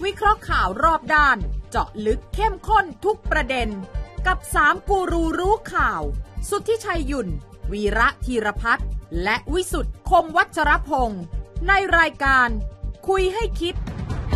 วิเคราะห์ข่าวรอบด้านเจาะลึกเข้มข้นทุกประเด็นกับ3กูรูรู้ข่าวสุทธิชัยหยุ่นวีระธีรพัฒน์และวิสุทธ์คมวัชรพงศ์ในรายการคุยให้คิด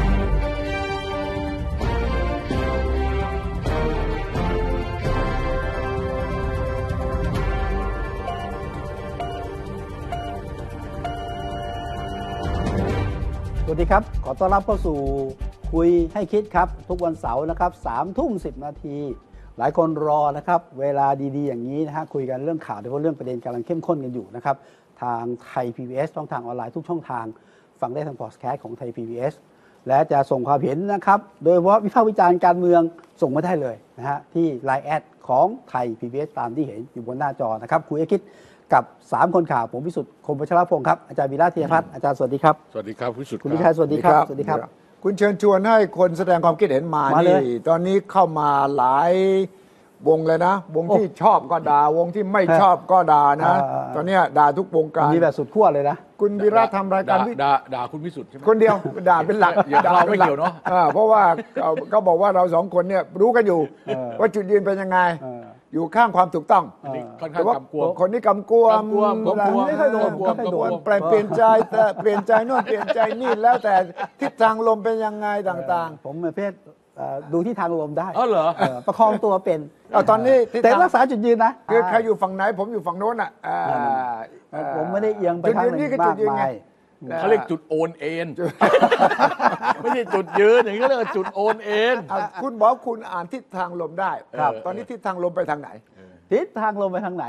สวัสดีครับขอต้อนรับเข้าสู่คุยให้คิดครับทุกวันเสาร์นะครับ3:10 นาทีหลายคนรอนะครับเวลาดีๆอย่างนี้นะฮะคุยกันเรื่องข่าวโดยเฉพาะเรื่องประเด็นกำลังเข้มข้นกันอยู่นะครับทางไทย PBS ช่องทางออนไลน์ทุกช่องทางฟังได้ทางพอดแคสต์ของไทย PBS และจะส่งความเห็นนะครับโดยเฉพาะวิพากษ์วิจารณ์การเมืองส่งมาได้เลยนะฮะที่ LINE แอดของไทย PBS ตามที่เห็นอยู่บนหน้าจอนะครับคุยให้คิดกับ3คนข่าวผมวิสุทธิ์คมวัชรพงศ์ครับอาจารย์วีระธีรพัฒน์อาจารย์สวัสดีครับสวัสดีครับวิสุทธิ์คุณวิชัยสวัสดีครับสวัสดีครับคุณเชิญชวนให้คนแสดงความคิดเห็นมานี่ตอนนี้เข้ามาหลายวงเลยนะวงที่ชอบก็ด่าวงที่ไม่ชอบก็ด่านะตอนนี้ด่าทุกวงการมีแบบสุดขั้วเลยนะคุณวีระทำรายการด่าคุณวิสุทธิ์ใช่ไหมคนเดียวด่าเป็นหลักด่าเราไม่เกี่ยวเนาะเพราะว่าเขาบอกว่าเราสองคนเนี่ยรู้กันอยู่ว่าจุดยืนเป็นยังไงอยู่ข้างความถูกต้องค่อนข้างกำกวมคนนี้กำกวมไม่ค่อยโดนเปลี่ยนใจแต่เปลี่ยนใจโน่นเปลี่ยนใจนี่แล้วแต่ทิศทางลมเป็นยังไงต่างๆผมประเภทดูที่ทางลมได้เหรอประคองตัวเป็นตอนนี้แต่รักษาจุดยืนนะคือใครอยู่ฝั่งไหนผมอยู่ฝั่งโน้นผมไม่ได้เอียงไปทางไหนมากมายเขาเรียกจุดโอนเอ็นไม่ใช่จุดยืนอย่างนี้เรียกว่าจุดโอนเอ็นคุณบอกคุณอ่านทิศทางลมได้ตอนนี้ทิศทางลมไปทางไหนทิศทางลมไปทางไหน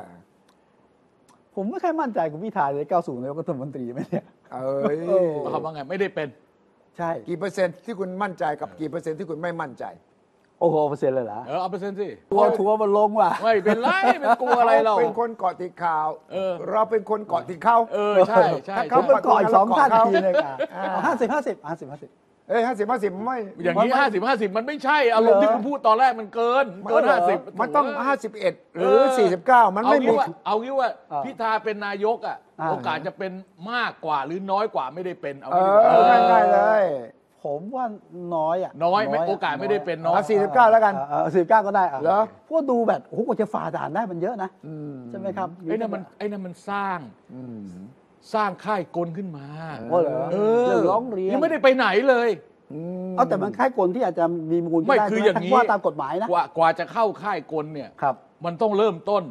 ผมไม่ค่อยมั่นใจคุณพิธาจะก้าวสู่นายกรัฐมนตรีไหมเนี่ยเขาว่าไงไม่ได้เป็นใช่กี่เปอร์เซ็นต์ที่คุณมั่นใจกับกี่เปอร์เซ็นต์ที่คุณไม่มั่นใจโอ้โหเปอร์เซ็นต์เลยเหรอเอาเปอร์เซ็นต์สิทัวร์มันลงว่ะไม่เป็นไรเป็นกลัวอะไรเราเป็นคนเกาะติดข่าวเราเป็นคนเกาะติดเขาใช่ใช่เขาเป็นเกาะอีก2 ท่านทีเลยค่ะ50-50 50-50ไม่อย่างนี้50-50มันไม่ใช่อารมณ์ที่คุณพูดตอนแรกมันเกิน 50มันต้อง51หรือ49มันไม่มีเอางี้ว่าพิธาเป็นนายกโอกาสจะเป็นมากกว่าหรือน้อยกว่าไม่ได้เป็นเอาง่ายๆเลยผมว่าน้อยน้อยโอกาสไม่ได้เป็นน้อย 49แล้วกัน 49ก็ได้เหรอพวกดูแบบโอ้โหกว่าจะฝ่าด่านได้มันเยอะนะใช่ไหมครับไอ้นั่นมันสร้างค่ายกลขึ้นมาร้องเรียนยังไม่ได้ไปไหนเลยแต่มันค่ายกลที่อาจจะมีมูลไม่คืออย่างนี้ว่าตามกฎหมายนะกว่าจะเข้าค่ายกลเนี่ยมันต้องเริ่มต้น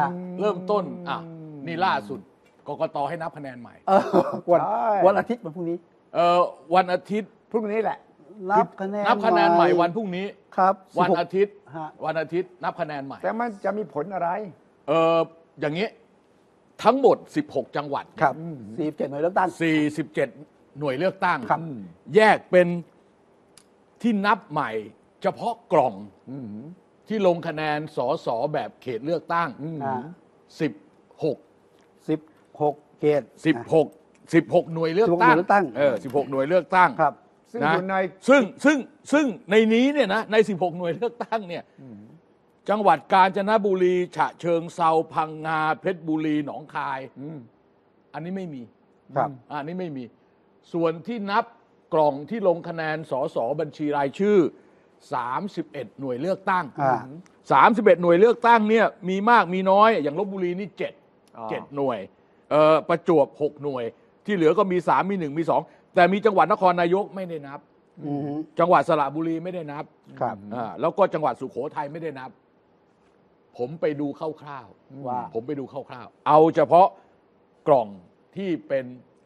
นี่ล่าสุดกกต.ให้นับคะแนนใหม่วันอาทิตย์วันพรุ่งนี้วันอาทิตย์พรุ่งนี้แหละนับคะแนนใหม่วันพรุ่งนี้ครับวันอาทิตย์นับคะแนนใหม่แต่มันจะมีผลอะไรอย่างนี้ทั้งหมด16จังหวัดครับ47หน่วยเลือกตั้ง 47หน่วยเลือกตั้งแยกเป็นที่นับใหม่เฉพาะกล่องที่ลงคะแนนสสแบบเขตเลือกตั้ง16 เขต 16หน่วยเลือกตั้ง16หน่วยเลือกตั้งครับนะซึ่งในนี้เนี่ยนะใน16หน่วยเลือกตั้งเนี่ยจังหวัดกาญจนบุรีฉะเชิงเทราพังงาเพชรบุรีหนองคายอันนี้ไม่มีครับอันนี้ไม่มีส่วนที่นับกล่องที่ลงคะแนนสสบัญชีรายชื่อ31หน่วยเลือกตั้ง31หน่วยเลือกตั้งเนี่ยมีมากมีน้อยอย่างลพบุรีนี่7หน่วยประจวบ6หน่วยที่เหลือก็มี3มี1มี2แต่มีจังหวัดนครนายกไม่ได้นับจังหวัดสระบุรีไม่ได้นับแล้วก็จังหวัดสุโขทัยไม่ได้นับผมไปดูคร่าวๆว่าเอาเฉพาะกล่องที่เป็น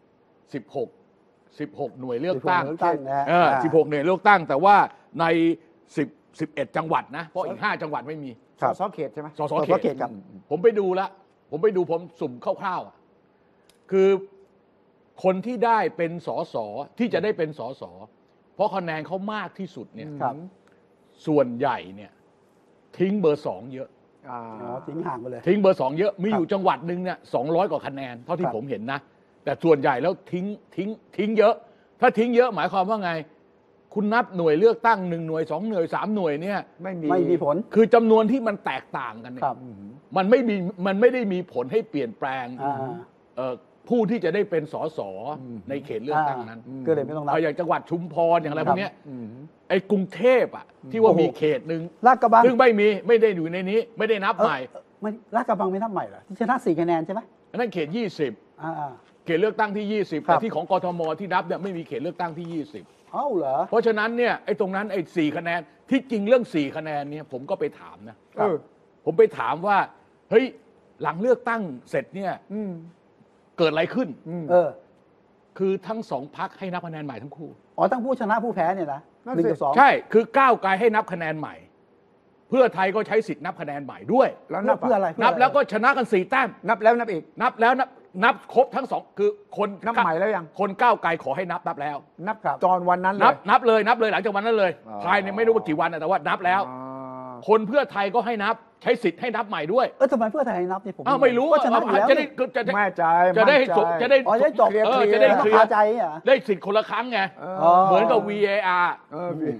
16หน่วยเลือกตั้ง16หน่วยเลือกตั้งแต่ว่าใน11จังหวัดนะเพราะอีก5จังหวัดไม่มีสสเขตใช่ไหมสสเขตครับผมไปดูแล้วผมสุ่มคร่าวๆคือคนที่ได้เป็นสสที่จะได้เป็นสสเพราะคะแนนเขามากที่สุดเนี่ยส่วนใหญ่เนี่ยทิ้งเบอร์2เยอะทิ้งห่างไปเลยทิ้งเบอร์2เยอะมีอยู่จังหวัดนึงเนี่ย200กว่าคะแนนเท่าที่ผมเห็นนะแต่ส่วนใหญ่แล้วทิ้งเยอะถ้าทิ้งเยอะหมายความว่าไงคุณนับหน่วยเลือกตั้ง1หน่วย2หน่วย3หน่วยเนี่ยไม่มีผลคือจำนวนที่มันแตกต่างกันเนี่ยมันไม่ได้มีผลให้เปลี่ยนแปลงผู้ที่จะได้เป็นสสในเขตเลือกตั้งนั้นก็เลยไม่ต้องนับอย่างจังหวัดชุมพรอย่างอะไรพวกเนี้ยอืมไอ้กรุงเทพอ่ะที่ว่าโอ้โหมีเขตหนึ่งลาดกระบังซึ่งไม่ได้อยู่ในนี้ไม่ได้นับใหม่ไม่ลาดกระบังไม่นับใหม่เหรอที่ชนะ4คะแนนใช่ไหมอันนั้นเขต 20 อ่าเขตเลือกตั้งที่ 20 ครัแต่บที่ของกทมที่นับเนี่ยไม่มีเขตเลือกตั้งที่ 20 เอ้าเหรอเพราะฉะนั้นเนี่ยไอ้ตรงนั้นไอ้4คะแนนที่จริงเรื่อง4คะแนนเนี่ยผมก็ไปถามนะเออผมไปถามว่าเฮ้ยหลังเลือกตั้งเสร็จเนี่ยอืมเกิดอะไรขึ้นเออคือทั้งสองพรรคให้นับคะแนนใหม่ทั้งคู่อ๋อทั้งผู้ชนะผู้แพ้เนี่ยนะนั่นหนึ่งสิกับสองใช่คือก้าวไกลให้นับคะแนนใหม่ เพื่อไทยก็ใช้สิทธิ์นับคะแนนใหม่ด้วยแล้วนับเพื่ออะไรนับแล้วก็ชนะกัน4 แต้มนับแล้วนับอีกนับแล้วนับครบทั้งสองคือคนนับใหม่แล้วยังคนก้าวไกลขอให้นับแล้วนับตอนวันนั้นเลนับยนับเลยหลังจากวันนั้นเลยอ๋อภายในไม่รู้ว่ากี่วันนะแต่ว่านับแล้วอ๋อคนเพื่อไทยก็ให้นับใช้สิทธิ์ให้นับใหม่ด้วยทำไมเพื่อไทยนับเนี่ยผมอ้าวไม่รู้ก็ชนะอยู่แล้วจะได้จะได้แม่ใจจะได้มั่นใจจะได้อ๋อจะได้จบเออจะได้ไม่ต้เคองลียคาร์ใจอ่ะได้สิทธิ์คนละครั้งไงอ๋อเหมือนกับ VAR เออพี่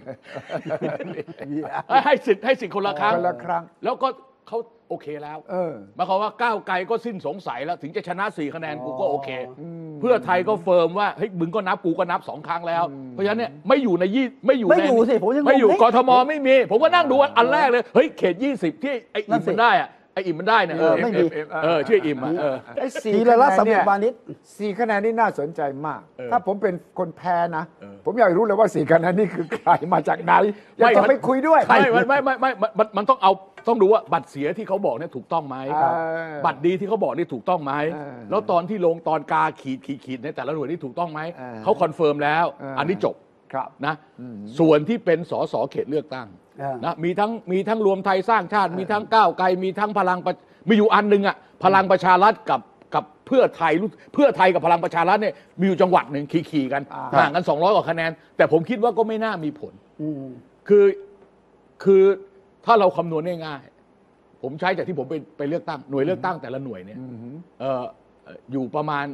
ให้สิทธิ์คนละครั้งคนละครั้งแล้วก็เขาโอเคแล้วเออหมายความว่าก้าวไกลก็สิ้นสงสัยแล้ว ถึงจะชนะ4คะแนนอ๋อกูก็โอเค เพื่อไทยก็เฟิร์มว่าเฮ้ยมึงก็นับกูก็นับ2 ครั้งแล้ว เพราะฉะนั้นเนี่ยไม่อยู่ในไม่อยู่ไม่ในอยู่สิผมยังงงไม่อยู่เฮ้ยกทมไม่มี ผมก็นั่งดูอันแรกเลยเฮ้ยเขต 20 ที่ไอ้นั่อิ่มนสิมันได้อะไอ้อิ่มมันได้เนี่ยไม่มีชื่ออิ่มอะไอ้สี่ทีละรัฐคะสำแนนเร็จเนี่ยวานิช 4 คะแนนนี่น่าสนใจมากเออถ้าผมเป็นคนแพ้นะเออผมอยากรู้เลยว่า4 คะแนนนี่คือใครมาจากไหนอยากไม่จะไปคุยด้วยมันต้องดูว่าบัตรเสียที่เขาบอกเนี่ยถูกต้องไหมเออบัตรดีที่เขาบอกนี่ถูกต้องไหมเออแล้วตอนที่ลงตอนกาขีดในแต่ละหน่วยนี่ถูกต้องไหมเออเขาคอนเฟิร์มแล้วเอออัอันนี้จบครับนะส่วนที่เป็นสสเขตเลือกตั้งเออนะมีทั้งรวมไทยสร้างชาติ มีทั้งก้าวไกลมีทั้งมีอยู่อันหนึ่งอ่ะพลังประชารัฐกับเพื่อไทยกับพลังประชารัฐเนี่ยมีอยู่จังหวัดหนึ่งขี่กันอ่าห่างกัน200 กว่าคะแนน แต่ผมคิดว่าก็ไม่น่ามีผลอืมคือถ้าเราคำนวณง่ายๆผมใช้จากที่ผมไปเลือกตั้งหน่วยเลือกตั้งแต่ละหน่วยเนี่ยอยู่ประมาณ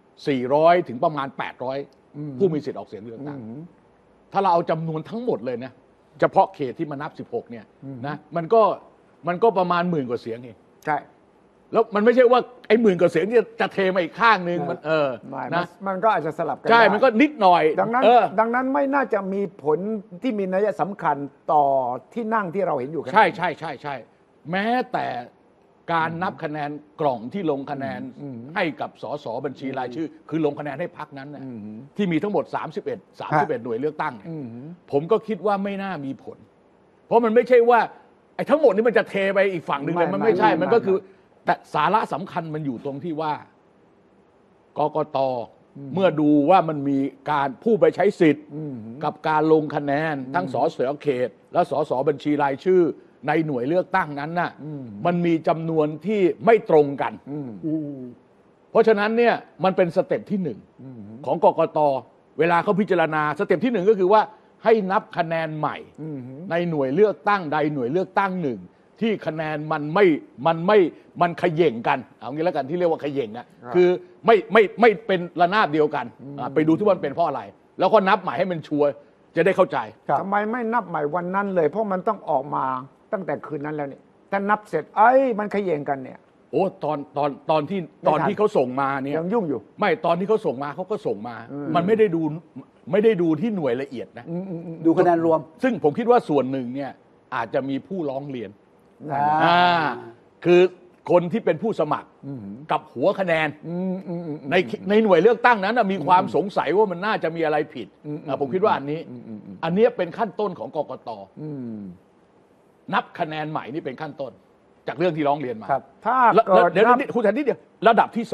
400ถึงประมาณ800ผู้มีสิทธิ์ออกเสียงเลือกตั้งถ้าเราเอาจำนวนทั้งหมดเลยนะเฉพาะเขตที่มานับ16เนี่ยนะมันก็ประมาณ10,000 กว่าเสียงเองใช่แล้วมันไม่ใช่ว่าไอ้10,000 กว่าเสียงที่จะเทมาอีกข้างนึงมันไม่นะมันก็อาจจะสลับกันใช่ได้มันก็นิดหน่อยดังนั้นไม่น่าจะมีผลที่มีนัยสำคัญต่อที่นั่งที่เราเห็นอยู่ใช่แม้แต่การนับคะแนนกล่องที่ลงคะแนนให้กับสสบัญชีรายชื่อ คือลงคะแนนให้พรรคนั้นนะที่มีทั้งหมด31หน่วยเลือกตั้งเนี่ยผมก็คิดว่าไม่น่ามีผล เพราะมันไม่ใช่ว่าไอ้ทั้งหมดนี้มันจะเทไปอีกฝั่งหนึ่งเลยมันไม่ใช่มันก็คือแต่สาระสำคัญมันอยู่ตรงที่ว่ากกตเมื่อดูว่ามันมีการผู้ไปใช้สิทธิ์กับการลงคะแนนทั้งสสเขต และสสบัญชีรายชื่อในหน่วยเลือกตั้งนั้นน่ะมันมีจำนวนที่ไม่ตรงกัน เพราะฉะนั้นเนี่ยมันเป็นสเต็ปที่1ของกกตเวลาเขาพิจารณาสเต็ปที่1ก็คือว่าให้นับคะแนนใหม่ในหน่วยเลือกตั้งใดหน่วยเลือกตั้งหนึ่งที่คะแนนมันเขย่งกันเอางี้แล้วกันที่เรียกว่าเขย่งอ่ะคือไม่เป็นระนาบเดียวกันไปดูที่ว่ามันเป็นเพราะอะไร แล้วก็นับใหม่ให้มันชัวร์จะได้เข้าใจทำไมไม่นับใหม่วันนั้นเลย เพราะมันต้องออกมาตั้งแต่คืนนั้นแล้วนี่ถ้านับเสร็จมันเขย่งกันเนี่ยโอ้ตอนที่เขาส่งมาเนี่ยยังยุ่งอยู่ไม่ตอนที่เขาส่งมาเขาก็ส่งมา มันไม่ได้ดูที่หน่วยละเอียดนะดูคะแนนรวมซึ่งผมคิดว่าส่วนหนึ่งเนี่ยอาจจะมีผู้ร้องเรียนอ่าคือคนที่เป็นผู้สมัครกับหัวคะแนนในหน่วยเลือกตั้งนั้นมีความสงสัยว่ามันน่าจะมีอะไรผิดผมคิดว่าอันนี้เป็นขั้นต้นของกกตนับคะแนนใหม่นี่เป็นขั้นต้น จากเรื่องที่ร้องเรียนมาถ้าแล้วเกิดเดี๋ยวนับคุณทันนิดเดียวระดับที่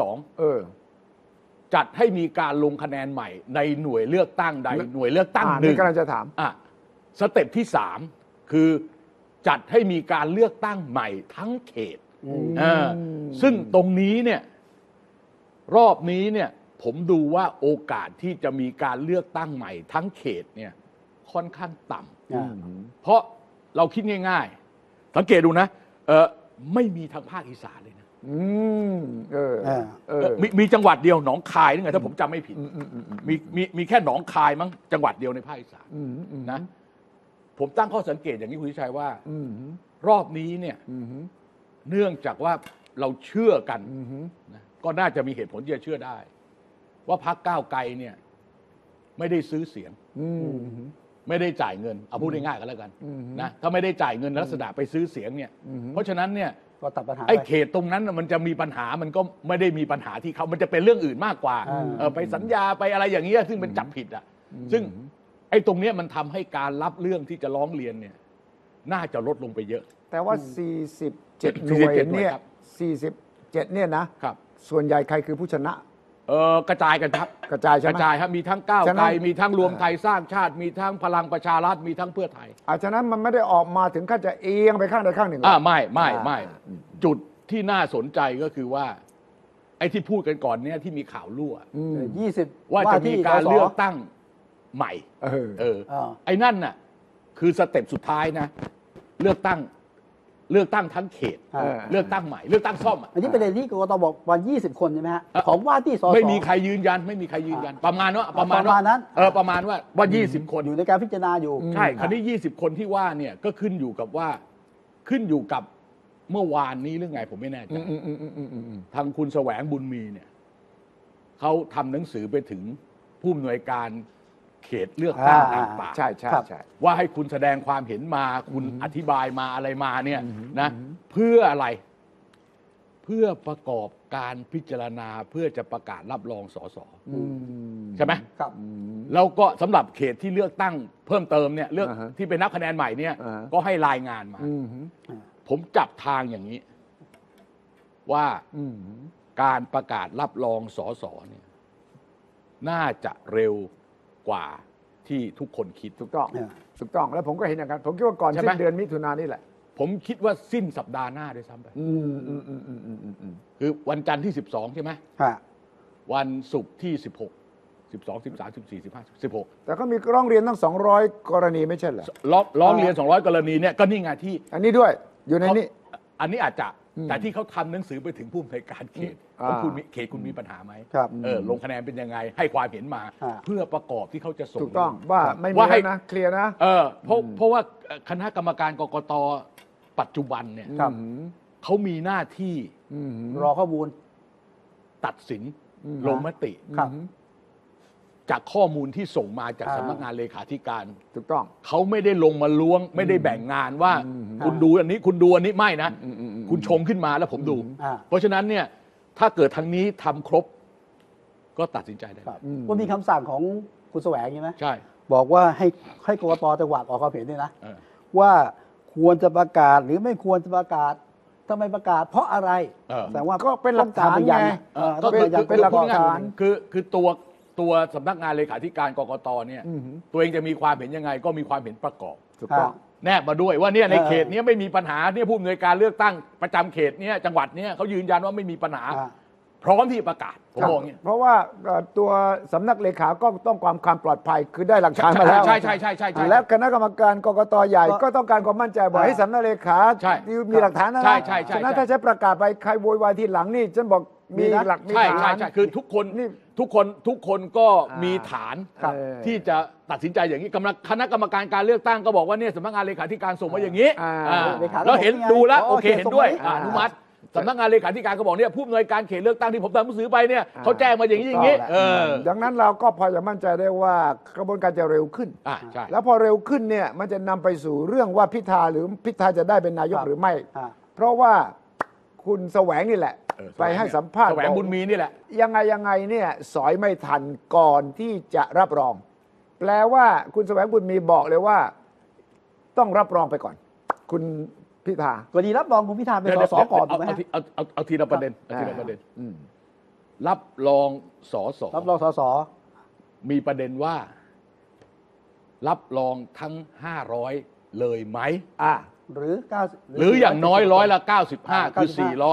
2จัดให้มีการลงคะแนนใหม่ในหน่วยเลือกตั้งใดหน่วยเลือกตั้งหนึ่งนี่กำลังจะถามสเต็ปที่3คือจัดให้มีการเลือกตั้งใหม่ทั้งเขตซึ่งตรงนี้เนี่ยรอบนี้เนี่ยผมดูว่าโอกาสที่จะมีการเลือกตั้งใหม่ทั้งเขตเนี่ยค่อนข้างต่ำเพราะเราคิดง่ายๆสังเกตดูนะไม่มีทางภาคอีสานเลยนะมีจังหวัดเดียวหนองคายนี่ไงถ้าผมจำไม่ผิดมีแค่หนองคายมั้งจังหวัดเดียวในภาคอีสานนะผมตั้งข้อสังเกตอย่างนี้คุณชัยว่ารอบนี้เนี่ยเนื่องจากว่าเราเชื่อกันนะก็น่าจะมีเหตุผลที่จะเชื่อได้ ว่าพรรคก้าวไกลเนี่ยไม่ได้ซื้อเสียงไม่ได้จ่ายเงินเอาพูดง่ายๆกันแล้วกันนะถ้าไม่ได้จ่ายเงินลักษณะไปซื้อเสียงเนี่ยเพราะฉะนั้นเนี่ยก็ตัดปัญหาไอ้เขตตรงนั้นมันจะมีปัญหามันก็ไม่ได้มีปัญหาที่เขามันจะเป็นเรื่องอื่นมากกว่าไปสัญญาไปอะไรอย่างเงี้ยซึ่งเป็นจับผิดอ่ะซึ่งไอ้ตรงเนี้ยมันทำให้การรับเรื่องที่จะร้องเรียนเนี่ยน่าจะลดลงไปเยอะแต่ว่า 47 หน่วยเนี่ย47 เนี่ยนะครับส่วนใหญ่ใครคือผู้ชนะกระจายกันครับกระจายใช่ไหมกระจายครับมีทั้งก้าวไกลมีทั้งรวมไทยสร้างชาติมีทั้งพลังประชารัฐมีทั้งเพื่อไทยฉะนั้นมันไม่ได้ออกมาถึงขั้นจะเอียงไปข้างใดข้างหนึ่งไม่จุดที่น่าสนใจก็คือว่าไอ้ที่พูดกันก่อนเนี่ยที่มีข่าวรั่ว 20 ว่าจะมีการเลือกตั้งใหม่ไอ้นั่นน่ะคือสเต็ปสุดท้ายนะเลือกตั้งทั้งเขตเลือกตั้งใหม่เลือกตั้งซ่อมอันนี้ประเด็นที่กกตบอกวัน20 คนใช่ไหมฮะของว่าที่สสไม่มีใครยืนยันประมาณนั้นประมาณว่า20 คนอยู่ในการพิจารณาอยู่ใช่คราวนี้20 คนที่ว่าเนี่ยก็ขึ้นอยู่กับเมื่อวานนี้หรือไงผมไม่แน่ใจทางคุณแสวงบุญมีเนี่ยเขาทำหนังสือไปถึงผู้อำนวยการเขตเลือกตั้งต่างๆใช่ว่าให้คุณแสดงความเห็นมาคุณอธิบายมาอะไรมาเนี่ยนะเพื่ออะไรเพื่อประกอบการพิจารณาเพื่อจะประกาศรับรองสสใช่ไหมครับแล้วก็สำหรับเขตที่เลือกตั้งเพิ่มเติมเนี่ยเลือกที่เป็นนับคะแนนใหม่เนี่ยก็ให้รายงานมาผมจับทางอย่างนี้ว่าการประกาศรับรองสสเนี่ยน่าจะเร็วกว่าที่ทุกคนคิดถูกต้องแล้วผมก็เห็นอย่างนั้นผมคิดว่าก่อนสิ้นเดือนมิถุนายนนี่แหละผมคิดว่าสิ้นสัปดาห์หน้าด้วยซ้ำไปคือวันจันทร์ที่12ใช่ไหมวันศุกร์ที่16 12 13 14 15 16 แต่ก็มีร้องเรียนตั้ง200 กรณีไม่ใช่เหรอร้องเรียน200 กรณีเนี่ยก็นี่ไงที่อันนี้ด้วยอยู่ในนี้อันนี้อาจจะแต่ที่เขาทำหนังสือไปถึงผู้อำนวยการเขตว่าคุณเขตคุณมีปัญหาไหมลงคะแนนเป็นยังไงให้ความเห็นมาเพื่อประกอบที่เขาจะส่งถูกต้องว่าไม่มีนะเคลียร์นะเพราะว่าคณะกรรมการกกต.ปัจจุบันเนี่ยเขามีหน้าที่รอข้อมูลตัดสินลงมติจากข้อมูลที่ส่งมาจากสำนักงานเลขาธิการถูกต้องเขาไม่ได้ลงมาล้วงไม่ได้แบ่งงานว่าคุณดูอันนี้คุณดูอันนี้ไม่นะคุณชงขึ้นมาแล้วผมดูเพราะฉะนั้นเนี่ยถ้าเกิดทางนี้ทำครบก็ตัดสินใจได้ว่ามีคำสั่งของคุณแสวงใช่ไหมใช่บอกว่าให้กกต.จังหวัดออกความเห็นด้วยนะว่าควรจะประกาศหรือไม่ควรจะประกาศทำไมประกาศเพราะอะไรแต่ว่าก็เป็นหลักฐานไงก็เป็นหลักฐานคือตัวสำนักงานเลขาธิการกกต.เนี่ยตัวเองจะมีความเห็นยังไงก็มีความเห็นประกอบถูกต้องแนบมาด้วยว่าเนี่ยในเขตนี้ไม่มีปัญหาเนี่ยผู้อำนวยการเลือกตั้งประจำเขตนี้จังหวัดนี้เขายืนยันว่าไม่มีปัญหาพร้อมที่ประกาศผมบอกเนี่ยเพราะว่าตัวสำนักเลขาก็ต้องความปลอดภัยคือได้หลักฐานมาแล้วใช่แล้วคณะกรรมการกกต.ใหญ่ก็ต้องการความมั่นใจบอกให้สำนักเลขามีหลักฐานนะฉะนั้นถ้าใช้ประกาศไปใครโวยวายทีหลังนี่ฉันบอกมีหลักมีฐานใช่คือทุกคนก็มีฐานที่จะตัดสินใจอย่างนี้คณะกรรมการการเลือกตั้งก็บอกว่าเนี่ยสำนักงานเลขาธิการส่งมาอย่างนี้เราเห็นดูแล้วโอเคเห็นด้วยอนุมัติสำนักงานเลขาธิการก็บอกเนี่ยผู้อำนวยการเขตเลือกตั้งที่ผมทำหนังสือไปเนี่ยเขาแจ้งมาอย่างนี้ดังนั้นเราก็พอจะมั่นใจได้ว่ากระบวนการจะเร็วขึ้นแล้วพอเร็วขึ้นเนี่ยมันจะนำไปสู่เรื่องว่าพิธาจะได้เป็นนายกหรือไม่เพราะว่าคุณแสวงนี่แหละไปให้สัมภาษณ์แสวงบุญมีนี่แหละยังไงเนี่ยสอยไม่ทันก่อนที่จะรับรองแปลว่าคุณแสวงบุญมีบอกเลยว่าต้องรับรองไปก่อนคุณพิธาวันนี้รับรองคุณพิธาเป็นสสก่อนถูกไหมเอาทีละประเด็นรับรองสสมีประเด็นว่ารับรองทั้ง500เลยไหมหรืออย่างน้อย95คือ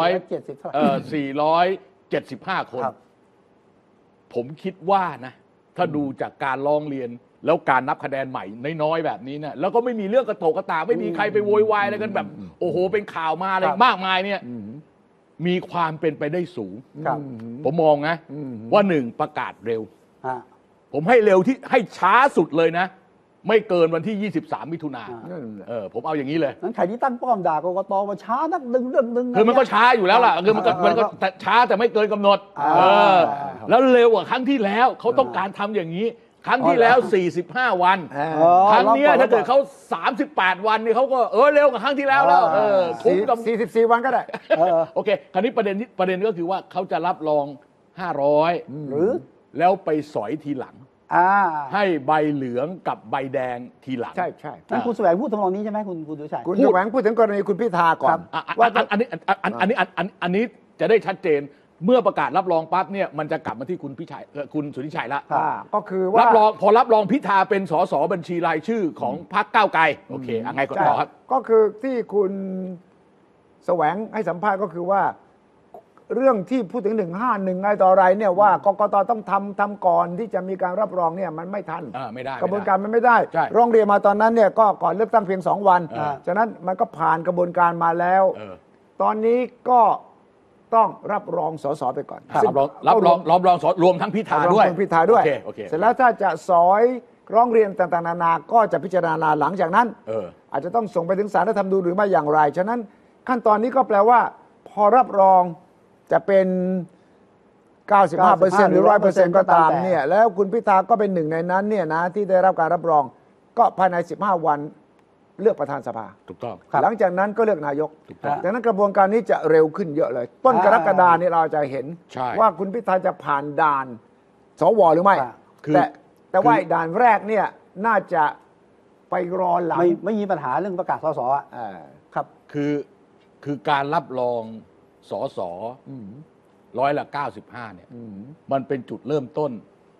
475 คนผมคิดว่านะถ้าดูจากการร้องเรียนแล้วการนับคะแนนใหม่น้อยๆแบบนี้เนี่ยแล้วก็ไม่มีเรื่องกระโตกกระตากไม่มีใครไปโวยวายอะไรกันแบบโอ้โหเป็นข่าวมาอะไรมากมายเนี่ยมีความเป็นไปได้สูงผมมองนะว่า1ประกาศเร็วผมให้เร็วที่ให้ช้าสุดเลยนะไม่เกินวันที่ 23 มิถุนาผมเอาอย่างนี้เลยนั้นใครที่ตั้งป้อมด่ากกตว่าช้านักดึงคือมันก็ช้าอยู่แล้วล่ะคือมันก็ช้าแต่ไม่เกินกำหนดแล้วเร็วกว่าครั้งที่แล้วเขาต้องการทำอย่างนี้ครั้งที่แล้ว45 วันครั้งนี้ถ้าเกิดเขา38 วันนี่เขาก็เร็วกว่าครั้งที่แล้ว 44 วันก็ได้โอเคคราวนี้ประเด็นก็คือว่าเขาจะรับรอง500 หรือแล้วไปสอยทีหลังให้ใบเหลืองกับใบแดงทีหลังใช่นั่นคุณแสวงพูดทำนองนี้ใช่ไหมคุณดุชัยคุณแสวงพูดถึงกรณีคุณพิธาก่อนว่าอันนี้จะได้ชัดเจนเมื่อประกาศรับรองปั๊บเนี่ยมันจะกลับมาที่คุณสุทธิชัยละก็คือว่าพอรับรองพิธาเป็นสสบัญชีรายชื่อของพรรคก้าวไกลโอเคไงก็ต่อครับก็คือที่คุณแสวงให้สัมภาษณ์ก็คือว่าเรื่องที่พูดถึง151ไงต่ออะไรเนี่ยว่ากกตต้องทำก่อนที่จะมีการรับรองเนี่ยมันไม่ทันไม่ได้กระบวนการมันไม่ได้ร้องเรียนมาตอนนั้นเนี่ยก็ก่อนเลือกตั้งเพียง2 วันฉะนั้นมันก็ผ่านกระบวนการมาแล้วตอนนี้ก็ต้องรับรองสสไปก่อนรับรองรวมทั้งพิธาด้วยเสร็จแล้วถ้าจะสอยร้องเรียนต่างๆนานาก็จะพิจารณาหลังจากนั้นอาจจะต้องส่งไปถึงศาลรัฐธรรมนูญหรือไม่อย่างไรฉะนั้นขั้นตอนนี้ก็แปลว่าพอรับรองจะเป็น 95% หรือ 100% ก็ตามเนี่ยแล้วคุณพิธาก็เป็นหนึ่งในนั้นเนี่ยนะที่ได้รับการรับรองก็ภายใน15 วันเลือกประธานสภาถูกต้องหลังจากนั้นก็เลือกนายกดังนั้นกระบวนการนี้จะเร็วขึ้นเยอะเลยต้นกรกฎาคมนี้เราจะเห็นว่าคุณพิธาจะผ่านด่านสวหรือไม่แต่ว่าด่านแรกเนี่ยน่าจะไปรอหลังไม่มีปัญหาเรื่องประกาศสสครับคือการรับรองสส95%เนี่ยมันเป็นจุดเริ่มต้น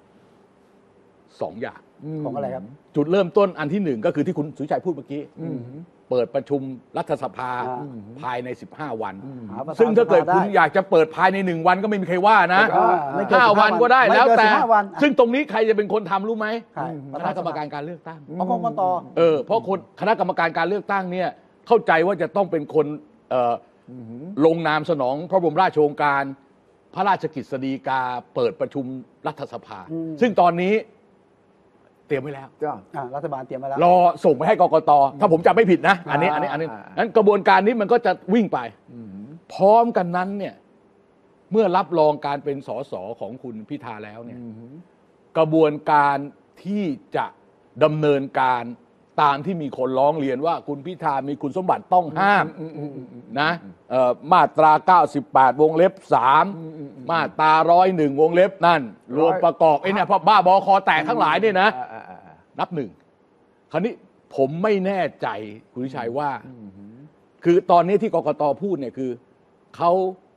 2 อย่างของอะไรครับจุดเริ่มต้นอันที่1ก็คือที่คุณสุชัยพูดเมื่อกี้เปิดประชุมรัฐสภาภายใน15 วันซึ่งถ้าเกิดคุณอยากจะเปิดภายใน1 วันก็ไม่มีใครว่านะ5 วันก็ได้แล้วแต่ซึ่งตรงนี้ใครจะเป็นคนทำรู้ไหมคณะกรรมการการเลือกตั้งกกตเพราะคณะกรรมการการเลือกตั้งเนี่ยเข้าใจว่าจะต้องเป็นคนลงนามสนองพระบรมราชโองการพระราชกฤษฎีกาเปิดประชุมรัฐสภาซึ่งตอนนี้เตรียมไว้แล้วรัฐบาลเตรียมไว้แล้วรอส่งไปให้กกตถ้าผมจำไม่ผิดนะอันนี้นั้นกระบวนการนี้มันก็จะวิ่งไปพร้อมกันนั้นเนี่ยเมื่อรับรองการเป็นสสของคุณพิธาแล้วเนี่ยกระบวนการที่จะดำเนินการตามที่มีคนร้องเรียนว่าคุณพิธามีคุณสมบัติต้องห้ามนะมาตรา98 วงเล็บ 3มาตรา101 วงเล็บนั่นรวมประกอบเนี่ยพอบ้าบอคอแตกทั้งหลายเนี่ยนะนับ 1คราวนี้ผมไม่แน่ใจคุณวิชัยว่าคือตอนนี้ที่กกตพูดเนี่ยคือเขา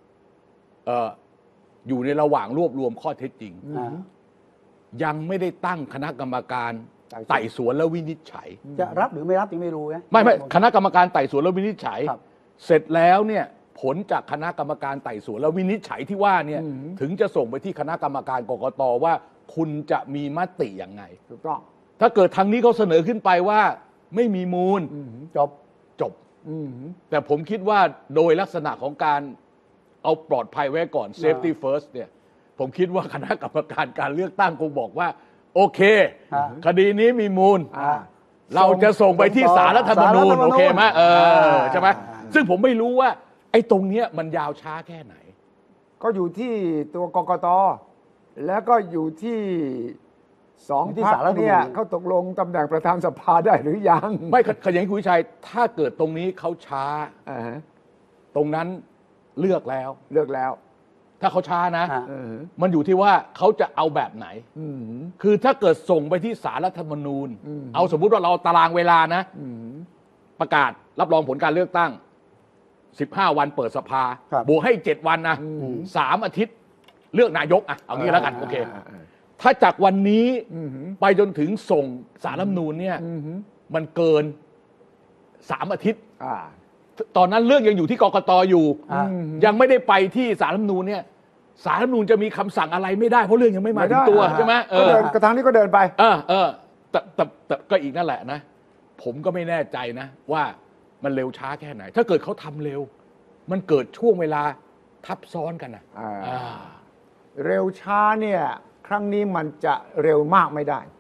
อยู่ในระหว่างรวบรวมข้อเท็จจริงยังไม่ได้ตั้งคณะกรรมการไต่สวนและวินิจฉัยจะรับหรือไม่รับยังไม่รู้นะไม่คณะกรรมการไต่สวนและวินิจฉัยเสร็จแล้วเนี่ยผลจากคณะกรรมการไต่สวนและวินิจฉัยที่ว่าเนี่ยถึงจะส่งไปที่คณะกรรมการกกตว่าคุณจะมีมติอย่างไงถูกต้องถ้าเกิดทางนี้เขาเสนอขึ้นไปว่าไม่มีมูลจบแต่ผมคิดว่าโดยลักษณะของการเอาปลอดภัยไว้ก่อน safety first เนี่ยผมคิดว่าคณะกรรมการการเลือกตั้งคงบอกว่าโอเคคดีนี้มีมูลเราจะส่งไปที่ศาลรัฐธรรมนูญโอเคไหมใช่ไหมซึ่งผมไม่รู้ว่าไอ้ตรงเนี้ยมันยาวช้าแค่ไหนก็อยู่ที่ตัวกกตแล้วก็อยู่ที่2 พรรคเนี่ยเขาตกลงตำแหน่งประธานสภาได้หรือยังไม่ขยันคุณวิชัยถ้าเกิดตรงนี้เขาช้าตรงนั้นเลือกแล้วถ้าเขาช้านะมันอยู่ที่ว่าเขาจะเอาแบบไหนคือถ้าเกิดส่งไปที่ศาลรัฐธรรมนูญเอาสมมุติว่าเราตารางเวลานะประกาศรับรองผลการเลือกตั้ง15 วันเปิดสภาบวกให้7 วันนะ3 อาทิตย์เลือกนายกอ่ะเอางี้แล้วกันโอเคถ้าจากวันนี้ไปจนถึงส่งศาลรัฐธรรมนูญเนี่ยมันเกิน3 อาทิตย์ตอนนั้นเรื่องยังอยู่ที่กกตอยู่ยังไม่ได้ไปที่ศาลรัฐธรรมนูญเนี่ยศาลรัฐธรรมนูญจะมีคำสั่งอะไรไม่ได้เพราะเรื่องยังไม่มาถึงตัวใช่ไหมกระทางนี้ก็เดินไปแต่ก็อีกนั่นแหละนะผมก็ไม่แน่ใจนะว่ามันเร็วช้าแค่ไหนถ้าเกิดเขาทำเร็วมันเกิดช่วงเวลาทับซ้อนกันนะเร็วช้าเนี่ยครั้งนี้มันจะเร็วมากไม่ได้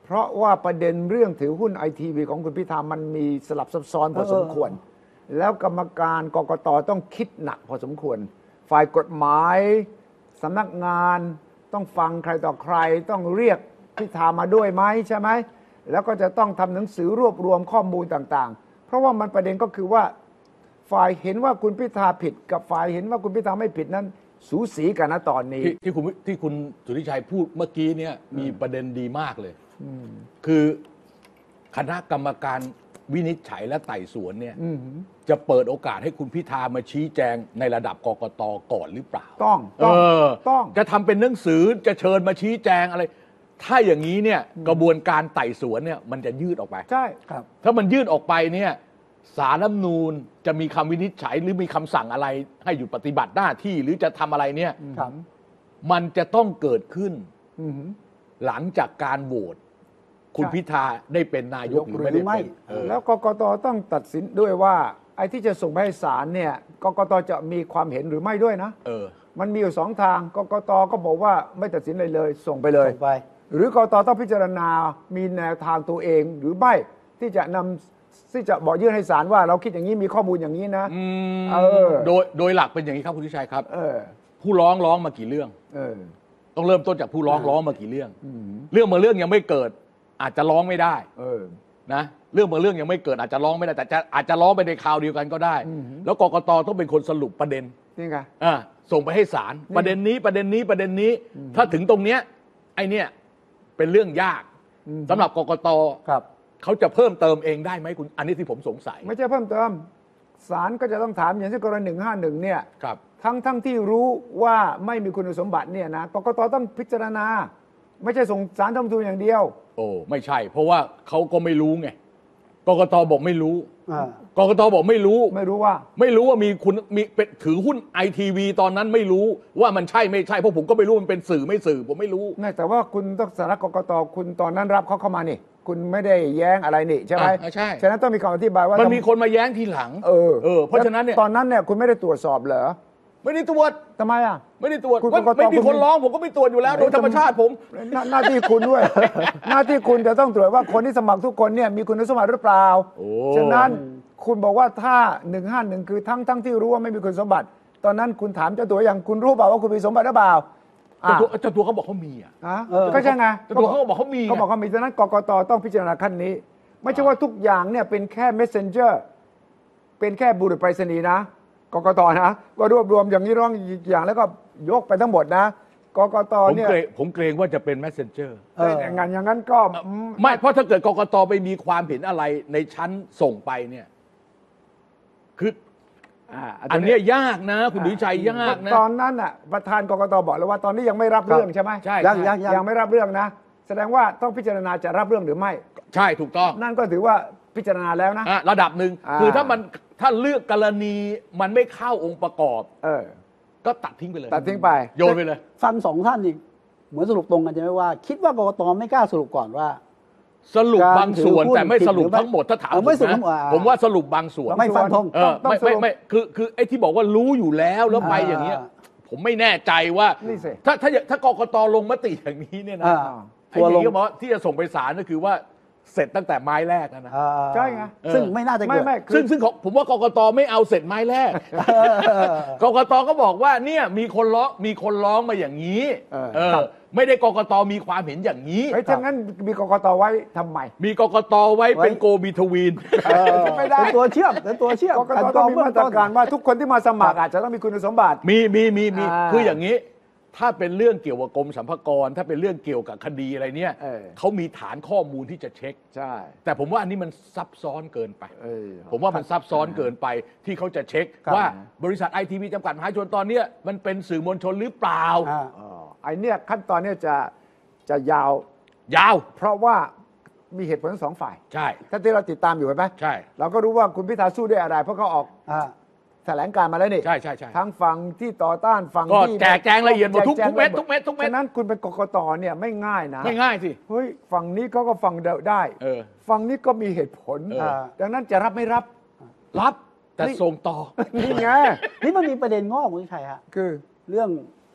เพราะว่าประเด็นเรื่องถือหุ้นไอทีวีของคุณพิธามันมีสลับซับซ้อนพอสมควร แล้วกรรมการกกตต้องคิดหนักพอสมควร ฝ่ายกฎหมายสำนักงานต้องฟังใครต่อใครต้องเรียกพิธามาด้วยไหมใช่ไหมแล้วก็จะต้องทำหนังสือรวบรวมข้อมูลต่างๆเพราะว่ามันประเด็นก็คือว่าฝ่ายเห็นว่าคุณพิธาผิดกับฝ่ายเห็นว่าคุณพิธาไม่ผิดนั้นสูสีกันนะตอนนี้ที่คุณสุทธิชัยพูดเมื่อกี้เนี่ยมีประเด็นดีมากเลยคือคณะกรรมการวินิจฉัยและไต่สวนเนี่ยจะเปิดโอกาสให้คุณพิธามาชี้แจงในระดับกกตก่อนหรือเปล่าต้องจะทำเป็นหนังสือจะเชิญมาชี้แจงอะไรถ้าอย่างนี้เนี่ยกระบวนการไต่สวนเนี่ยมันจะยืดออกไปใช่ครับถ้ามันยืดออกไปเนี่ยศาลรัฐธรรมนูญจะมีคำวินิจฉัยหรือมีคำสั่งอะไรให้หยุดปฏิบัติหน้าที่หรือจะทำอะไรเนี่ยมันจะต้องเกิดขึ้นหลังจากการโหวตคุณพิธาได้เป็นนายกหรือไม่ได้เป็นแล้วกกตต้องตัดสินด้วยว่าไอ้ที่จะส่งไปให้ศาลเนี่ยกกตจะมีความเห็นหรือไม่ด้วยนะมันมีอยู่2 ทางกกตก็บอกว่าไม่ตัดสินอะไรเลยส่งไปเลยหรือกกตต้องพิจารณามีแนวทางตัวเองหรือไม่ที่จะบอกยื่นให้ศาลว่าเราคิดอย่างนี้มีข้อมูลอย่างนี้นะโดยหลักเป็นอย่างนี้ครับคุณทิชัยครับผู้ร้องมากี่เรื่องต้องเริ่มต้นจากผู้ร้องมากี่เรื่องเรื่องบางเรื่องยังไม่เกิดอาจจะร้องไม่ได้นะเรื่องบางเรื่องยังไม่เกิดอาจจะร้องไม่ได้แต่อาจจะร้องไปในคราวเดียวกันก็ได้แล้วกกตต้องเป็นคนสรุปประเด็นนี่ไงส่งไปให้ศาลประเด็นนี้ถ้าถึงตรงเนี้ยไอเนี้ยเป็นเรื่องยากสำหรับกกตเขาจะเพิ่มเติมเองได้ไหมคุณอันนี้ที่ผมสงสัยไม่ใช่เพิ่มเติมศาลก็จะต้องถามอย่างที่กรณี151เนี่ยทั้งที่รู้ว่าไม่มีคุณสมบัติเนี่ยนะกกตต้องพิจารณาไม่ใช่ส่งศาลรัฐธรรมนูญอย่างเดียวโอ้ไม่ใช่เพราะว่าเขาก็ไม่รู้ไงกกตบอกไม่รู้กกตบอกไม่รู้ว่ามีคุณมีเป็นถือหุ้นไอทีวีตอนนั้นไม่รู้ว่ามันใช่ไม่ใช่เพราะผมก็ไม่รู้มันเป็นสื่อไม่สื่อผมไม่รู้แต่ว่าคุณต้องสารกกตคุณตอนนั้นรับเขาเข้ามานี่คุณไม่ได้แย้งอะไรนี่ใช่ไหมใช่ฉะนั้นต้องมีคำอธิบายว่ามันมีคนมาแย้งทีหลังเพราะฉะนั้นเนี่ยตอนนั้นเนี่ยคุณไม่ได้ตรวจสอบเหรอไม่ได้ตรวจทำไมอ่ะไม่ได้ตรวจไม่มีคนร้องผมก็ไม่ตรวจอยู่แล้วโดยธรรมชาติผมหน้าที่คุณด้วยหน้าที่คุณจะต้องตรวจว่าคนที่สมัครทุกคนเนี่ยมีคุณสมบัติหรือเปล่าฉะนั้นคุณบอกว่าถ้า151คือทั้งที่รู้ว่าไม่มีคุณสมบัติตอนนั้นคุณถามเจ้าตัวอย่างคุณรู้เปล่าว่าคุณมีสมบัติหรือเปล่าเจ้าตัวเขาบอกเขามีก็ใช่ไงเจ้าตัวเขาบอกเขามีฉะนั้นกกตต้องพิจารณาขั้นนี้ไม่ใช่ว่าทุกอย่างเนี่ยเป็นแค่ messenger เป็นแค่บุรุษไปรษณีย์นะกกตนะก็รวบรวมอย่างนี้ร้องอย่างแล้วก็ยกไปทั้งหมดนะกกตเนี่ยผมเกรงว่าจะเป็น messenger อย่างนั้นก็ไม่เพราะถ้าเกิดกกตไปมีความเห็นอะไรในชั้นส่งไปเนี่ยคืออันนี้ยากนะคุณดุชัยยากนะตอนนั้นอ่ะประธานกกตบอกแล้วว่าตอนนี้ยังไม่รับเรื่องใช่ไหมใช่ยังไม่รับเรื่องนะแสดงว่าต้องพิจารณาจะรับเรื่องหรือไม่ใช่ถูกต้องนั่นก็ถือว่าพิจารณาแล้วนะระดับหนึ่งคือถ้าเลือกกรณีมันไม่เข้าองค์ประกอบก็ตัดทิ้งไปเลยตัดทิ้งไปโยนไปเลยฟัง2 ท่านอีกเหมือนสรุปตรงกันใช่ไหมว่าคิดว่ากกตไม่กล้าสรุปก่อนว่าสรุปบางส่วนแต่ไม่สรุปทั้งหมดถ้าถามผมว่าสรุปบางส่วนไม่ฟันธงไม่คือไอ้ที่บอกว่ารู้อยู่แล้วไปอย่างเงี้ยผมไม่แน่ใจว่าถ้ากกตลงมติอย่างนี้เนี่ยนะไอ้ที่บอกที่จะส่งไปศาลก็คือว่าเสร็จตั้งแต่ไม้แรกนะใช่ไงซึ่งไม่น่าจะเกิดซึ่งผมว่ากกตไม่เอาเสร็จไม้แรกกกตก็บอกว่าเนี่ยมีคนร้องมาอย่างนี้ไม่ได้กกตมีความเห็นอย่างนี้ฉะนั้นมีกกตไว้ทำไมมีกกตไว้เป็นโกบีทวีนไม่ได้ตัวเชื่อมกกตต้องมีมาตรการว่าทุกคนที่มาสมัครอาจจะต้องมีคุณสมบัติมีคืออย่างนี้ถ้าเป็นเรื่องเกี่ยวกับกรมสรรพากรถ้าเป็นเรื่องเกี่ยวกับคดีอะไรเนี่ยเขามีฐานข้อมูลที่จะเช็คใช่แต่ผมว่าอันนี้มันซับซ้อนเกินไปผมว่ามันซับซ้อนเกินไปที่เขาจะเช็คว่าบริษัทไอทีวีจำกัดมหาชนตอนนี้มันเป็นสื่อมวลชนหรือเปล่าไอเนี่ยขั้นตอนเนี่ยจะยาวเพราะว่ามีเหตุผลทั้ง2 ฝ่ายใช่ถ้าที่เราติดตามอยู่เห็นไหมใช่เราก็รู้ว่าคุณพิธาสู้ด้วยอะไรเพราะเขาออกแถลงการมาแล้วนี่ใช่ทั้งฝั่งที่ต่อต้านฝั่งที่แจกแจงละเอียดหมดทุกเม็ดฉะนั้นคุณเป็นกกตเนี่ยไม่ง่ายนะไม่ง่ายสิเฮ้ยฝั่งนี้เขาก็ฟังได้ฝั่งนี้ก็มีเหตุผลดังนั้นจะรับไม่รับแต่ส่งต่อนี่ไงนี่มันมีประเด็นงอกคุณชัยฮะคือเรื่อง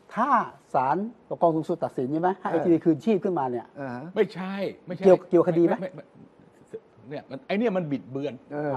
ถ้าศาลปกครองสูงสุดตัดสินใช่ไหมให้ไอทีวีคืนชีพขึ้นมาเนี่ยไม่ใช่เกี่ยวคดีไหมเนี่ยไอเนี่ยมันบิดเบือน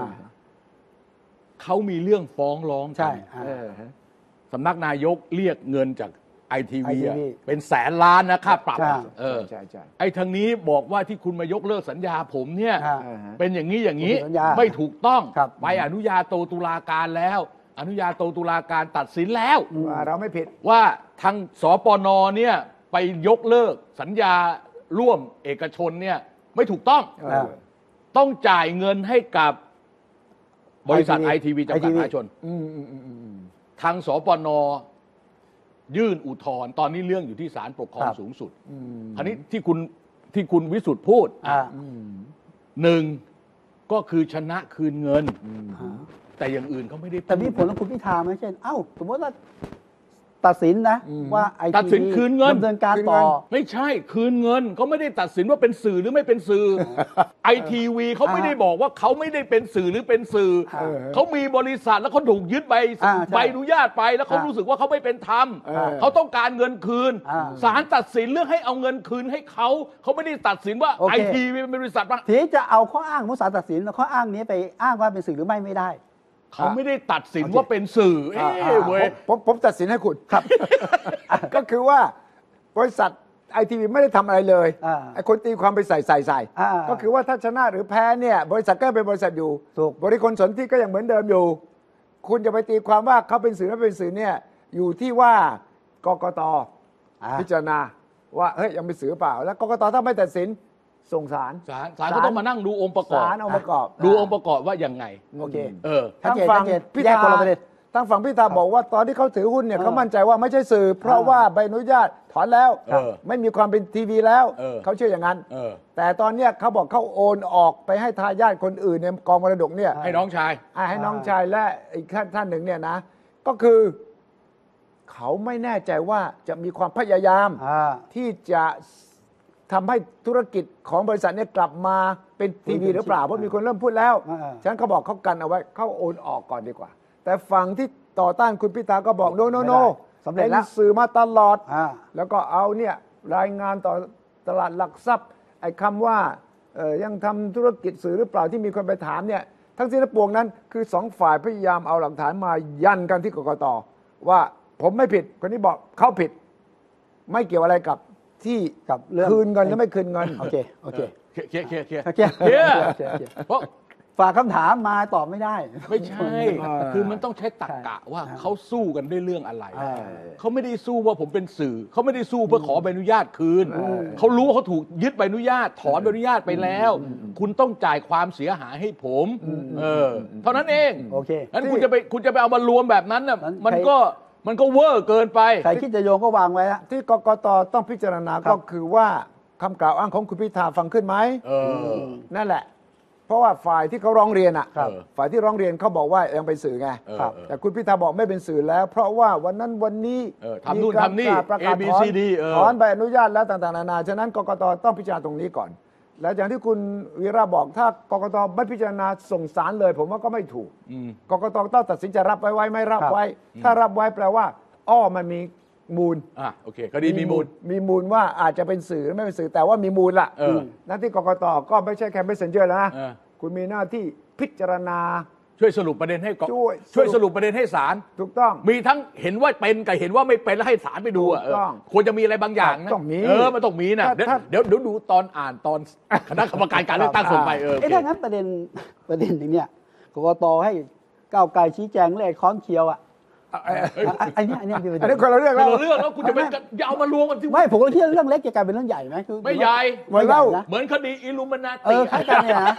เขามีเรื่องฟ้องร้องใช่สำนักนายกเรียกเงินจากไอทีวี ITV เป็นแสนล้านนะค่าปรับใช่ใช่ไอ้ทางนี้บอกว่าที่คุณมายกเลิกสัญญาผมเนี่ย เป็นอย่างนี้อย่างนี้สัญญาไม่ถูกต้องครับไปอนุญาโตตุลาการแล้ว อนุญาโตตุลาการตัดสินแล้วว่าเราไม่ผิดว่าทางสปนเนี่ยไปยกเลิกสัญญาร่วมเอกชนเนี่ยไม่ถูกต้อง ต้องจ่ายเงินให้กับบริษัทไอทีวีจำกัดมหาชนทางสปนยื่นอุทธรณ์ตอนนี้เรื่องอยู่ที่ศาลปกครองสูงสุดคราวนี้ที่คุณวิสุทธ์พูดหนึ่งก็คือชนะคืนเงินแต่อย่างอื่นเขาไม่ได้แต่มีผลกับคุณพิธาไหมเช่นสมมติว่าตัดสินนะว่าไอตัดทีสินวีคืนเงินดำเนินการต่อไม่ใช่คืนเงินเขาไม่ได้ตัดสินว่าเป็นสื่อหรือไม่เป็นสื่อไอทีวีเขาไม่ได้บอกว่าเขาไม่ได้เป็นสื่อหรือเป็นสื่อเขามีบริษัทแล้วเขาถูกยึดใบอนุญาตไปแล้วเขารู้สึกว่าเขาไม่เป็นธรรมเขาต้องการเงินคืนศาลตัดสินเรื่องให้เอาเงินคืนให้เขาไม่ได้ตัดสินว่าไอทีวีเป็นบริษัททีนี้จะเอาข้ออ้างของศาลตัดสินข้ออ้างนี้ไปอ้างว่าเป็นสื่อหรือไม่ได้เขาไม่ได้ตัดสินว่าเป็นสื่อเว้ยผมตัดสินให้คุณครับ ก็คือว่าบริษัทไอทีวีไม่ได้ทำอะไรเลยไอคนตีความไปใส่ก็คือว่าถ้าชนะหรือแพ้เนี่ยบริษัทก็เป็นบริษัทอยู่บริคลสนธิก็ยังเหมือนเดิมอยู่คุณจะไปตีความว่าเขาเป็นสื่อหรือไม่เป็นสื่อเนี่ยอยู่ที่ว่ากกต.พิจารณาว่าเฮ้ยยังเป็นสื่อเปล่าแล้วกกต.ถ้าไม่ตัดสินส่งศาลก็ต้องมานั่งดูองค์ประกอบองค์ประกอบดูองค์ประกอบว่ายังไงโอเคทางฝั่งพิธาทางฝั่งพิธาบอกว่าตอนที่เขาถือหุ้นเนี่ยเขามั่นใจว่าไม่ใช่สื่อเพราะว่าใบอนุญาตถอนแล้วไม่มีความเป็นทีวีแล้วเขาเชื่ออย่างนั้นแต่ตอนเนี้ยเขาบอกเขาโอนออกไปให้ทายาทคนอื่นในกองมรดกเนี่ยให้น้องชายให้น้องชายและอีกท่านหนึ่งเนี่ยนะก็คือเขาไม่แน่ใจว่าจะมีความพยายามที่จะทำให้ธุรกิจของบริษัทนี้กลับมาเป็นทีวีหรือเปล่าเพราะมีคนเริ่มพูดแล้วฉะนั้นเขาบอกเขากันเอาไว้เขาโอนออกก่อนดีกว่าแต่ฝั่งที่ต่อต้านคุณพิธาก็บอกโนสำเร็จแล้วสื่อมาตลอดแล้วก็เอาเนี่ยรายงานต่อตลาดหลักทรัพย์ไอ้คำว่ายังทำธุรกิจสื่อหรือเปล่าที่มีคนไปถามเนี่ยทั้งสิ้นทั้งปวงนั้นคือสองฝ่ายพยายามเอาหลักฐานมายันกันที่กกต.ว่าผมไม่ผิดคนนี้บอกเขาผิดไม่เกี่ยวอะไรกับที่กับเรื่องคืนเงินหรือไม่คืนเงินโอเคเคลียร์เพราะฝากคำถามมาตอบไม่ได้ไม่ใช่คือมันต้องใช้ตรรกะว่าเขาสู้กันด้วยเรื่องอะไรเขาไม่ได้สู้ว่าผมเป็นสื่อเขาไม่ได้สู้เพื่อขอใบอนุญาตคืนเขารู้ว่าเขาถูกยึดใบอนุญาตถอนใบอนุญาตไปแล้วคุณต้องจ่ายความเสียหายให้ผมเท่านั้นเองโอเคงั้นคุณจะไปเอามารวมแบบนั้นน่ะมันก็เวอร์เกินไปใครคิดจะโยงก็วางไว้ละที่กกต.ต้องพิจารณาก็คือว่าคำกล่าวอ้างของคุณพิธาฟังขึ้นไหมนั่นแหละเพราะว่าฝ่ายที่เขาร้องเรียนฝ่ายที่ร้องเรียนเขาบอกว่ายังเป็นสื่อไงแต่คุณพิธาบอกไม่เป็นสื่อแล้วเพราะว่าวันนั้นวันนี้มีการประกาศถอนใบอนุญาตแล้วต่างๆนานาฉะนั้นกกต.ต้องพิจารณาตรงนี้ก่อนแล้วอย่างที่คุณวีระบอกถ้ากกต.ไม่พิจารณาส่งศาลเลยผมว่าก็ไม่ถูกกกต.ต้องตัดสินจะรับไว้ไม่รับไว้ถ้ารับไว้แปลว่ามันมีมูลโอเคคดีมีมูลว่าอาจจะเป็นสื่อหรือไม่เป็นสื่อแต่ว่ามีมูลล่ะหน้าที่กกต.ก็ไม่ใช่แค่เมสเซนเจอร์แล้วนะคุณมีหน้าที่พิจารณาช่วยสรุปประเด็นให้ช่วยสรุปประเด็นให้ศาลถูกต้องมีทั้งเห็นว่าเป็นกับเห็นว่าไม่เป็นแล้วให้ศาลไปดูควรจะมีอะไรบางอย่างนะต้องมีมันต้องมีนะเดี๋ยวดูตอนอ่านตอนคณะกรรมการการเลือกตั้งส่งไปถ้างั้นประเด็นอย่างเนี้ยกกต.ให้ก้าวไกลชี้แจงเลขค้อนเคียวอันนี้คนละเรื่องแล้วคุณจะเป็นยาวมารวมกันที่ไม่ผมก็คิดเรื่องเล็กจะกลายเป็นเรื่องใหญ่ไหมคือไม่ใหญ่เหมือนคดีอิลูมินาติคล้ายกันเนี่ยนะ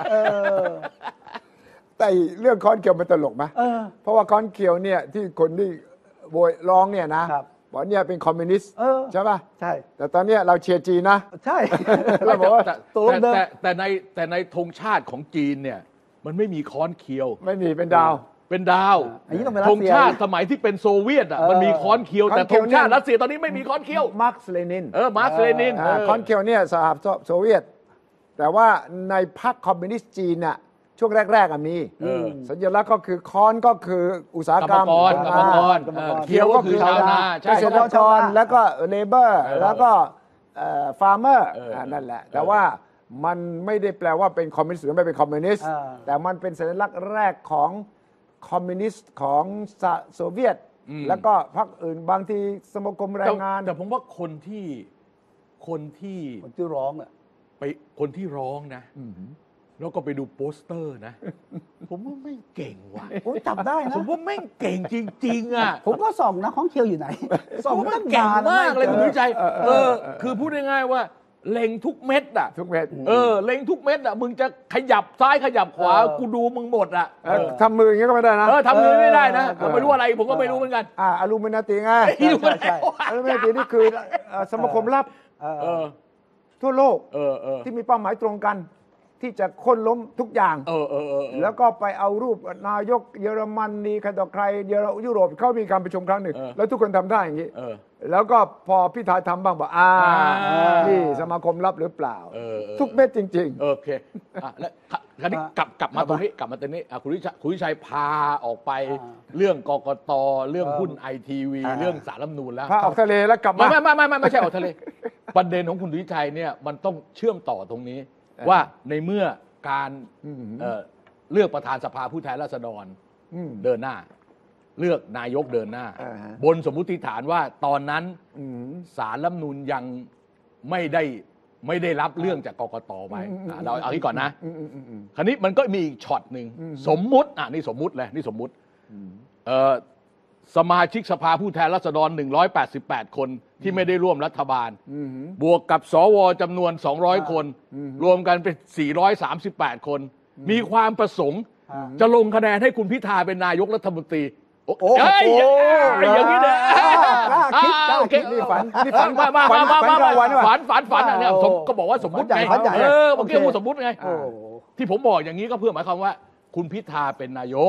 แต่เรื่องค้อนเคียวมันตลกไหมเพราะว่าค้อนเคียวเนี่ยที่คนที่โวยร้องเนี่ยนะบอกเนี่ยเป็นคอมมิวนิสต์ใช่ป่ะใช่แต่ตอนนี้เราเชียร์จีนนะใช่เราบอกว่าแต่ในธงชาติของจีนเนี่ยมันไม่มีค้อนเคียวไม่มีเป็นดาวธงชาติสมัยที่เป็นโซเวียตมันมีค้อนเคียวแต่ธงชาติรัสเซียตอนนี้ไม่มีค้อนเคียวมาร์กซ์เลนินค้อนเคียวเนี่ยสหภาพโซเวียตแต่ว่าในพรรคคอมมิวนิสต์จีนน่ะช่วงแรกๆมีสัญลักษณ์ก็คือค้อนก็คืออุตสาหกรรมกรรมกรเขียวก็คือชาวนาเกษตรกรแล้วก็เลเบอร์แล้วก็ฟาร์มเมอร์นั่นแหละแต่ว่ามันไม่ได้แปลว่าเป็นคอมมิวนิสต์หรือไม่เป็นคอมมิวนิสต์แต่มันเป็นสัญลักษณ์แรกของคอมมิวนิสต์ของโซเวียตแล้วก็พรรคอื่นบางทีสมาคมแรงงานแต่ผมว่าคนที่ร้องอ่ะไปคนที่ร้องนะแล้วก็ไปดูโปสเตอร์นะ ผมว่าไม่เก่งว่ะผมจับได้นะผมว่าไม่เก่งจริงๆอ่ะผมก็ส่องนะของเคียวอยู่ไหนส่องมันเก่งมากเลยคุณวิชัยคือพูดง่ายๆว่าเล็งทุกเม็ดอ่ะทุกเม็ดเล็งทุกเม็ดอ่ะมึงจะขยับซ้ายขยับขวากูดูมึงหมดอ่ะทำมืออย่างนี้ก็ไม่ได้นะทำมือไม่ได้นะผมไม่รู้อะไรผมก็ไม่รู้เหมือนกันอลูมินาติไงอลูมินาตินี่คือสมาคมลับทั่วโลกที่มีเป้าหมายตรงกันที่จะค้นล้มทุกอย่างแล้วก็ไปเอารูปนายกเยอรมันนีใครต่อใครยุโรปเขามีการประชุมครั้งหนึ่งแล้วทุกคนทำท่าอย่างนี้แล้วก็พอพิธาทำบ้างบอกนี่สมาคมลับหรือเปล่าทุกเม็ดจริงๆโอเคแล้วคราวนี้กลับมาตรงนี้คุณวิชัยพาออกไปเรื่องกกตเรื่องหุ้นไอทีวีเรื่องศาลรัฐธรรมนูญแล้วพาออกทะเลแล้วกลับมาไม่ใช่ออกทะเลประเด็นของคุณวิชัยเนี่ยมันต้องเชื่อมต่อตรงนี้ว่าในเมื่อการเลือกประธานสภาผู้แทนราษฎรเดินหน้าเลือกนายกเดินหน้าบนสมมุติฐานว่าตอนนั้นศาลรัฐธรรมนูญยังไม่ได้รับเรื่องจากกกตไปเราเอาที่ก่อนนะคราวนี้มันก็มีอีกช็อตหนึ่งสมมุตินี่สมมุติเลยนี่สมมุติสมาชิกสภาผู้แทนราษฎร188คนที่ไม่ได้ร่วมรัฐบาลบวกกับสวจำนวน200คนรวมกันเป็น438คนมีความประสงค์จะลงคะแนนให้คุณพิธาเป็นนายกรัฐมนตรีอย่างนี้เนี่ยนี่ฝันเนี่ยก็บอกว่าสมมุติไงเมื่อกี้พูดสมมุติไงที่ผมบอกอย่างนี้ก็เพื่อหมายความว่าคุณพิธาเป็นนายก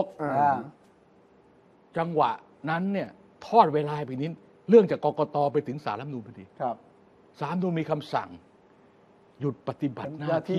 จังหวะนั้นเนี่ยทอดเวลาไปนิดเรื่องจากกกตไปถึงศาลรัฐธรรมนูญพอดีศาลรัฐธรรมนูญมีคำสั่งหยุดปฏิบัติหน้าที่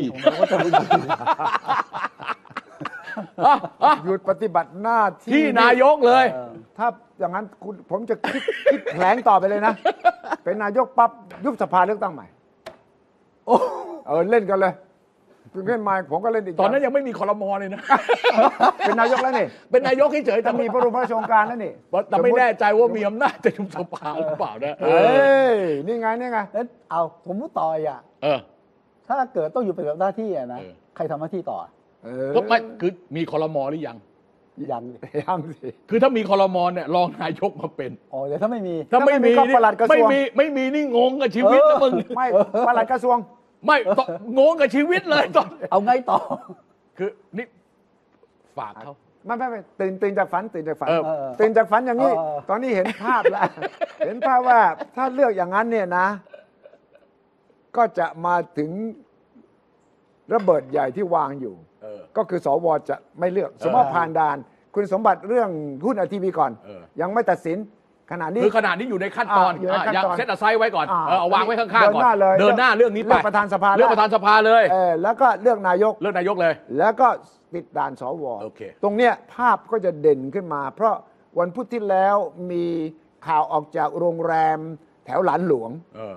หยุดปฏิบัติหน้าที่นายกเลยถ้าอย่างนั้นผมจะคิดแผลงต่อไปเลยนะเป็นนายกปั๊บยุบสภาเลือกตั้งใหม่เล่นกันเลยเล่นมาผมก็เล่นอีกตอนนั้นยังไม่มีครม.เลยนะเป็นนายกแล้วนี่เป็นนายกเฉยๆแต่มีพระบรมราชโองการแล้วนี่แต่ไม่แน่ใจว่ามีอำนาจจะยุบสภาหรือเปล่านะนี่ไงเอาผมพูดต่อยถ้าเกิดต้องอยู่ปฏิบัติหน้าที่นะใครทำหน้าที่ต่อก็ไม่คือมีครม.หรือยังสิคือถ้ามีครม.เนี่ยรองนายกมาเป็นแต่ถ้าไม่มีก็ปลัดกระทรวงไม่มีนี่งงกับชีวิตนะมึงไม่ปลัดกระทรวงไม่งงกับชีวิตเลยตอนเอาไงต่อคือนี่ฝากเขาไม่ตื่นจากฝันตื่นจากฝันอย่างนี้ตอนนี้เห็นภาพแล้วเห็นภาพว่าถ้าเลือกอย่างนั้นเนี่ยนะก็จะมาถึงระเบิดใหญ่ที่วางอยู่ก็คือสวจะไม่เลือกสมมติผ่านด่านคุณสมบัติเรื่องหุ้นไอทีวีก่อนยังไม่ตัดสินขณะนี้คือขณะนี้อยู่ในขั้นตอนยังเซตไซด์ไว้ก่อนเอาวางไว้ข้างๆก่อนเดินหน้าเรื่องนี้ไปเลือกประธานสภาเลยแล้วก็เลือกนายกเลยแล้วก็ปิดด่านสวตรงเนี้ยภาพก็จะเด่นขึ้นมาเพราะวันพุธที่แล้วมีข่าวออกจากโรงแรมแถวหลานหลวง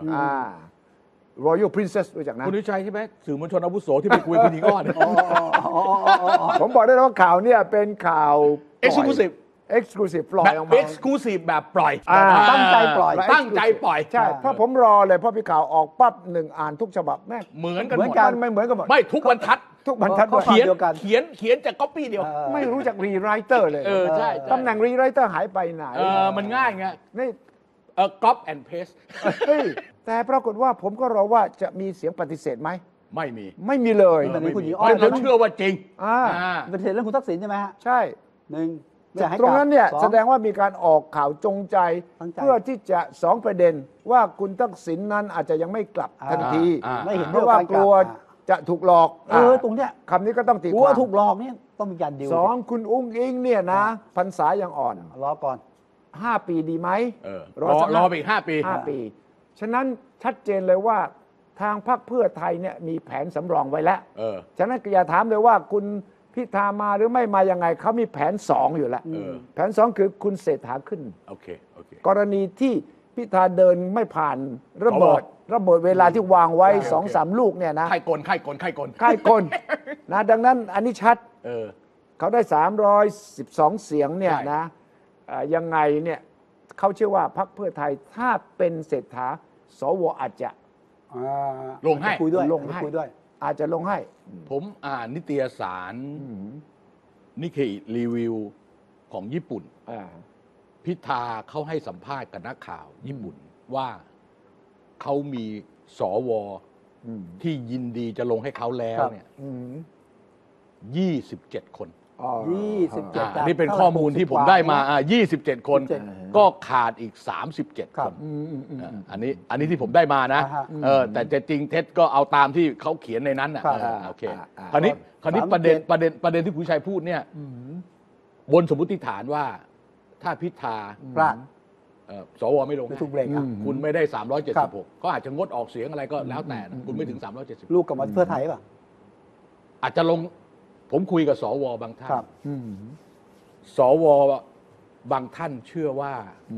Royal Princess รู้จักนะคุณวิชัยใช่ไหมสื่อมวลชนอาวุโสที่ไปคุยกับคุณหญิงอ้อนผมบอกได้ว่าข่าวเนี่ยเป็นข่าว Exclusive ปล่อยออกมา Exclusive แบบปล่อยตั้งใจปล่อยใช่เพราะผมรอเลยเพราะพี่ข่าวออกปั๊บ1อ่านทุกฉบับแม่เหมือนกันหมดไม่เหมือนกันหมดไม่ทุกบรรทัดเขียนจากก๊อปปี้เดียวไม่รู้จักรีไรเตอร์เลยใช่ตำแหน่งรีไรเตอร์หายไปไหนมันง่ายไงนี่ก๊อปแอนด์เพสแต่ปรากฏว่าผมก็รอว่าจะมีเสียงปฏิเสธไหมไม่มีเลยคุณหญิงอ้อนผมเชื่อว่าจริงปฏิเสธเรื่องคุณทักษิณใช่ไหมฮะใช่ 1 ตรงนั้นเนี่ยแสดงว่ามีการออกข่าวจงใจเพื่อที่จะ2ประเด็นว่าคุณทักษิณนั้นอาจจะยังไม่กลับทันทีเพราะว่ากลัวจะถูกหลอกตรงเนี้ยคำนี้ก็ต้องตีความกลัวถูกหลอกนี่ต้องมีการดิว 2คุณอุ้งอิงเนี่ยนะพรรษายังอ่อนรอก่อน 5 ปีดีไหมรอไปอีก5 ปีฉะนั้นชัดเจนเลยว่าทางพรรคเพื่อไทยเนี่ยมีแผนสำรองไว้แล้วฉะนั้นอย่าถามเลยว่าคุณพิธามาหรือไม่มายังไงเขามีแผน2อยู่แล้วแผน2คือคุณเศรษฐาขึ้นโอเคกรณีที่พิธาเดินไม่ผ่านระเบิดเวลาที่วางไว้2-3 ลูกเนี่ยนะไข้กลนะดังนั้นอันนี้ชัดเขาได้312เสียงเนี่ยนะยังไงเนี่ยเขาเชื่อว่าพรรคเพื่อไทยถ้าเป็นเศรษฐาสวอาจจะลงให้คุยด้วยอาจจะลงให้ผมอ่านนิตยสารนิเคอิรีวิวของญี่ปุ่นพิธาเขาให้สัมภาษณ์กับนักข่าวญี่ปุ่นว่าเขามีสวที่ยินดีจะลงให้เขาแล้วเนี่ย27 คน 27 นี่เป็นข้อมูลที่ผมได้มา27 คนก็ขาดอีก37 คนอันนี้ที่ผมได้มานะแต่จะจริงเท็จก็เอาตามที่เขาเขียนในนั้นนะโอเคคราวนี้ประเด็นที่คุณชัยพูดเนี่ยบนสมมติฐานว่าถ้าพิธาพลาดสวไม่ลงคุณไม่ได้376ก็อาจจะงดออกเสียงอะไรก็แล้วแต่คุณไม่ถึง370 ลูกกลับมาเพื่อไทยป่ะอาจจะลงผมคุยกับสวบางท่านสวบางท่านเชื่อว่า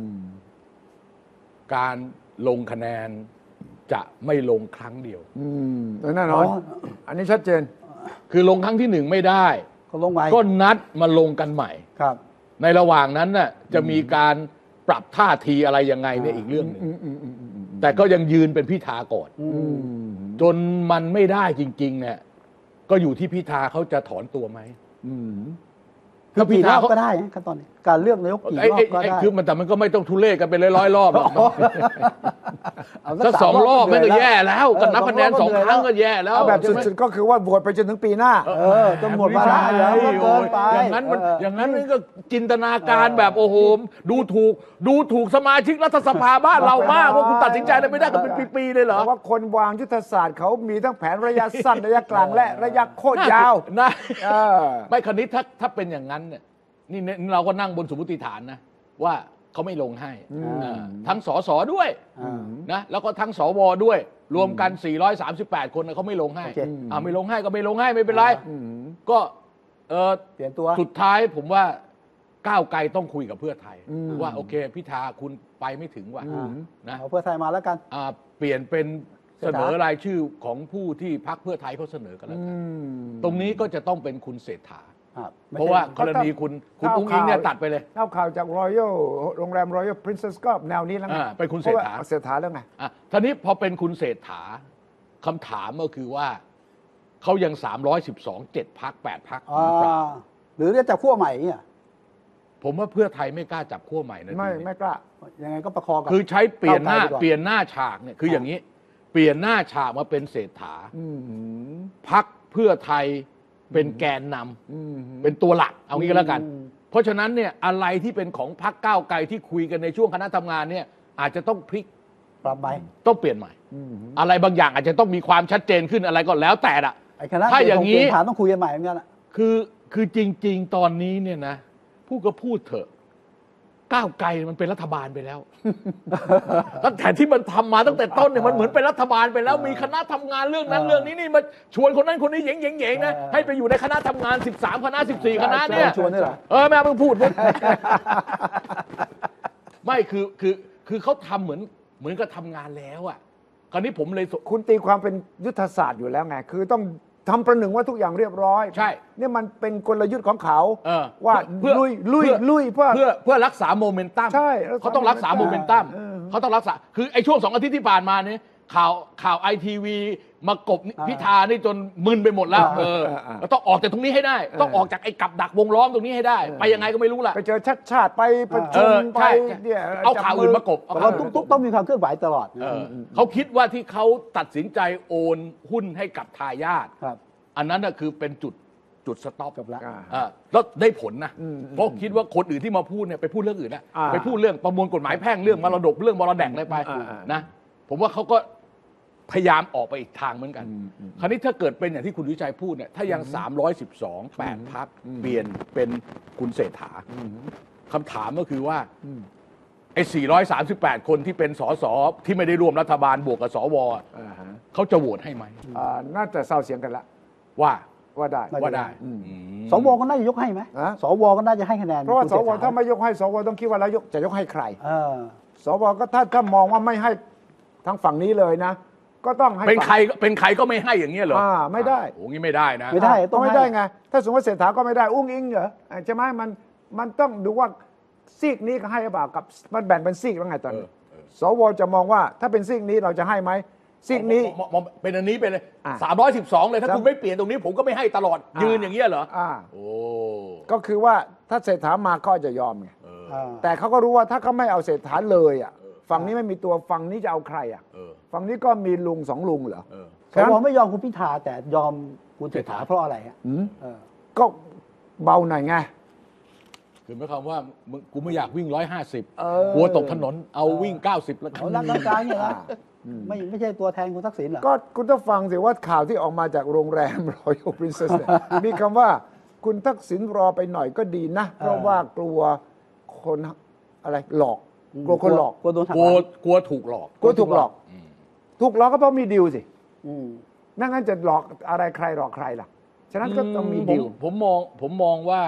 การลงคะแนนจะไม่ลงครั้งเดียวแน่นอนอันนี้ชัดเจนคือลงครั้งที่1ไม่ได้ก็นัดมาลงกันใหม่ในระหว่างนั้นน่ะจะมีการปรับท่าทีอะไรยังไงเนี่ยอีกเรื่องนึงแต่ก็ยังยืนเป็นพิธาก่อนจนมันไม่ได้จริงๆเนี่ยก็อยู่ที่พิธาเขาจะถอนตัวไหมถ้าพิธาก็ได้ขั้นตอนนี้การเลือกนายกกี่รอบก็ได้คือแต่มันก็ไม่ต้องทุเรศกันไปร้อยรอบหรอกถ้า2 รอบไม่ก็แย่แล้วกันนับคะแนน2 ครั้งก็แย่แล้วแบบสุดๆก็คือว่าโหวตไปจนถึงปีหน้าต้องโหวตมาได้แล้วเกินไปอย่างนั้นก็จินตนาการแบบโอ้โหดูถูกสมาชิกรัฐสภาบ้านเรามากว่าคุณตัดสินใจอะไรไม่ได้กันเป็นปีๆเลยเหรอว่าคนวางยุทธศาสตร์เขามีทั้งแผนระยะสั้นระยะกลางและระยะโคตรยาวนะไม่คราวนี้ถ้าเป็นอย่างนั้นเนี่ยนี่เราก็นั่งบนสมมติฐานนะว่าเขาไม่ลงให้ทั้งสสด้วยนะแล้วก็ทั้งสวด้วยรวมกัน438 คนเขาไม่ลงให้ไม่ลงให้ก็ไม่ลงให้ไม่เป็นไรก็เปลี่ยนตัวสุดท้ายผมว่าก้าวไกลต้องคุยกับเพื่อไทยว่าโอเคพิธาคุณไปไม่ถึงว่ะนะเพื่อไทยมาแล้วกันเปลี่ยนเป็นเสนอรายชื่อของผู้ที่พรรคเพื่อไทยเขาเสนอกันแล้วตรงนี้ก็จะต้องเป็นคุณเศรษฐาเพราะว่ากรณีคุณอุ้งอิงเนี่ยตัดไปเลยเล่าข่าวจากรอยัลโรงแรมรอยัลพรินเซสก็แนวนี้แล้วไงเป็นคุณเศรษฐาแล้วไงทีนี้พอเป็นคุณเศรษฐาคำถามก็คือว่าเขายัง312 7 พรรค 8 พรรคหรือจะจับขั้วใหม่เนี่ยผมว่าเพื่อไทยไม่กล้าจับขั้วใหม่นะไม่กล้ายังไงก็ประคองกันคือใช้เปลี่ยนหน้าฉากเนี่ยคืออย่างนี้เปลี่ยนหน้าฉากมาเป็นเศรษฐาพรรคเพื่อไทยเป็นแกนนำเป็นตัวหลักเอางี้ก็แล้วกันเพราะฉะนั้นเนี่ยอะไรที่เป็นของพรรคก้าวไกลที่คุยกันในช่วงคณะทำงานเนี่ยอาจจะต้องพลิกปรับใหม่ต้องเปลี่ยนใหม่อะไรบางอย่างอาจจะต้องมีความชัดเจนขึ้นอะไรก็แล้วแต่ละถ้าอย่างนี้ต้องคุยกันใหม่เหมือนกันคือจริงๆตอนนี้เนี่ยนะพูดก็พูดเถอะก้าวไกลมันเป็นรัฐบาลไปแล้วตั้งแต่ที่มันทำมาตั้งแต่ต้นเนี่ยมันเหมือนเป็นรัฐบาลไปแล้วมีคณะทำงานเรื่องนั้นเรื่องนี้นี่มาชวนคนนั้นคนนี้เหย่งๆนะให้ไปอยู่ในคณะทำงาน13 คณะ 14 คณะเนี่ยชวนได้เหรอแม่เพิ่งพูดไม่คือเขาทำเหมือนกับทำงานแล้วอ่ะคราวนี้ผมเลยคุณตีความเป็นยุทธศาสตร์อยู่แล้วไงคือต้องทำประหนึ่งว่าทุกอย่างเรียบร้อยใช่นี่มันเป็นกลยุทธ์ของเขาว่าลุยเพื่อรักษาโมเมนตัมใช่เขาต้องรักษาโมเมนตัมเขาต้องรักษาคือไอ้ช่วง2 อาทิตย์ที่ผ่านมาเนี่ยข่าวITV มากบพิธานี่จนมึนไปหมดแล้วต้องออกจากตรงนี้ให้ได้ต้องออกจากไอ้กับดักวงล้อมตรงนี้ให้ได้ไปยังไงก็ไม่รู้แหละไปเจอชาติไปประชุมไปเนี่ยเอาข่าวอื่นมากบเราต้องมีความเคลื่อนไหวตลอดเขาคิดว่าที่เขาตัดสินใจโอนหุ้นให้กับทายาทอันนั้นคือเป็นจุดสต็อปแล้วได้ผลนะเพราะคิดว่าคนอื่นที่มาพูดเนี่ยไปพูดเรื่องอื่นนะไปพูดเรื่องประมวลกฎหมายแพ่งเรื่องมรดกเรื่องมรดกอะไรไปนะผมว่าเขาก็พยายามออกไปอีกทางเหมือนกันคราวนี้ถ้าเกิดเป็นอย่างที่คุณวิชัยพูดเนี่ยถ้ายัง312 8 พรรคเปลี่ยนเป็นคุณเศรษฐาคำถามก็คือว่าไอ้438 คนที่เป็นสสที่ไม่ได้ร่วมรัฐบาลบวกกับสวเขาจะโหวตให้ไหมน่าจะเศร้าเสียงกันละว่าได้ว่าได้สวก็น่าจะยกให้ไหมสวก็น่าจะให้คะแนนเพราะว่าสวถ้าไม่ยกให้สวต้องคิดว่าแล้วจะยกให้ใครสวก็ถ้ามองว่าไม่ให้ทั้งฝั่งนี้เลยนะก็ต้องให้เป็นใครก็ไม่ให้อย่างเงี้ยเหรอไม่ได้โอ้งี้ไม่ได้นะไม่ได้ต้องไม่ได้ไงถ้าสมมติเศรษฐาก็ไม่ได้อุ้งอิงเหรอใช่ไหมมันต้องดูว่าซีกนี้ก็ให้หรือเปล่ากับมันแบ่งเป็นซีกแล้วไงตอนนี้สวจะมองว่าถ้าเป็นซีกนี้เราจะให้ไหมซีกนี้เป็นอันนี้ไปเลย312เลยถ้าคุณไม่เปลี่ยนตรงนี้ผมก็ไม่ให้ตลอดยืนอย่างเงี้ยเหรอโอ้ก็คือว่าถ้าเศรษฐามาก็จะยอมไงแต่เขาก็รู้ว่าถ้าเขาไม่เอาเศรษฐาเลยอ่ะฝั่งนี้ไม่มีตัวฝั่งนี้จะเอาใครอ่ะฝั่งนี้ก็มีลุง2ลุงเหรอสวไม่ยอมคุณพิธาแต่ยอมคุณเศรษฐาเพราะอะไรอ่ะก็เบาหน่อยไงคือหมายความว่ากูไม่อยากวิ่ง150กลัวตกถนนเอาวิ่ง90แล้วเอาร่างกายเนี่ยนะไม่ใช่ตัวแทนคุณทักษิณเหรอก็คุณต้องฟังสิว่าข่าวที่ออกมาจากโรงแรม Royal Princess มีคำว่าคุณทักษิณรอไปหน่อยก็ดีนะเพราะว่ากลัวคนอะไรหลอกกลัวคนหลอกกลัวถูกหลอกถูกหลอกก็เพราะมีดีลสินั่นงั้นจะหลอกอะไรใครหลอกใครล่ะฉะนั้นก็ต้องมีดีลผมมองว่า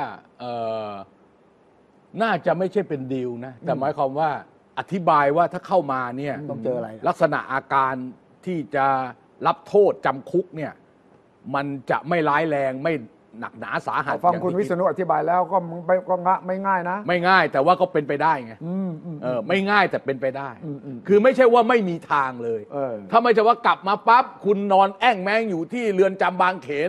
น่าจะไม่ใช่เป็นดีลนะแต่หมายความว่าอธิบายว่าถ้าเข้ามาเนี่ยต้องเจออะไรลักษณะอาการที่จะรับโทษจำคุกเนี่ยมันจะไม่ร้ายแรงไม่หนักหนาสาหัสฟังคุณวิษณุอธิบายแล้วก็ไม่ง่ายนะไม่ง่ายแต่ว่าก็เป็นไปได้ไงไม่ง่ายแต่เป็นไปได้คือไม่ใช่ว่าไม่มีทางเลยถ้าไม่ใช่ว่ากลับมาปั๊บคุณนอนแอ่งแมงอยู่ที่เรือนจำบางเขน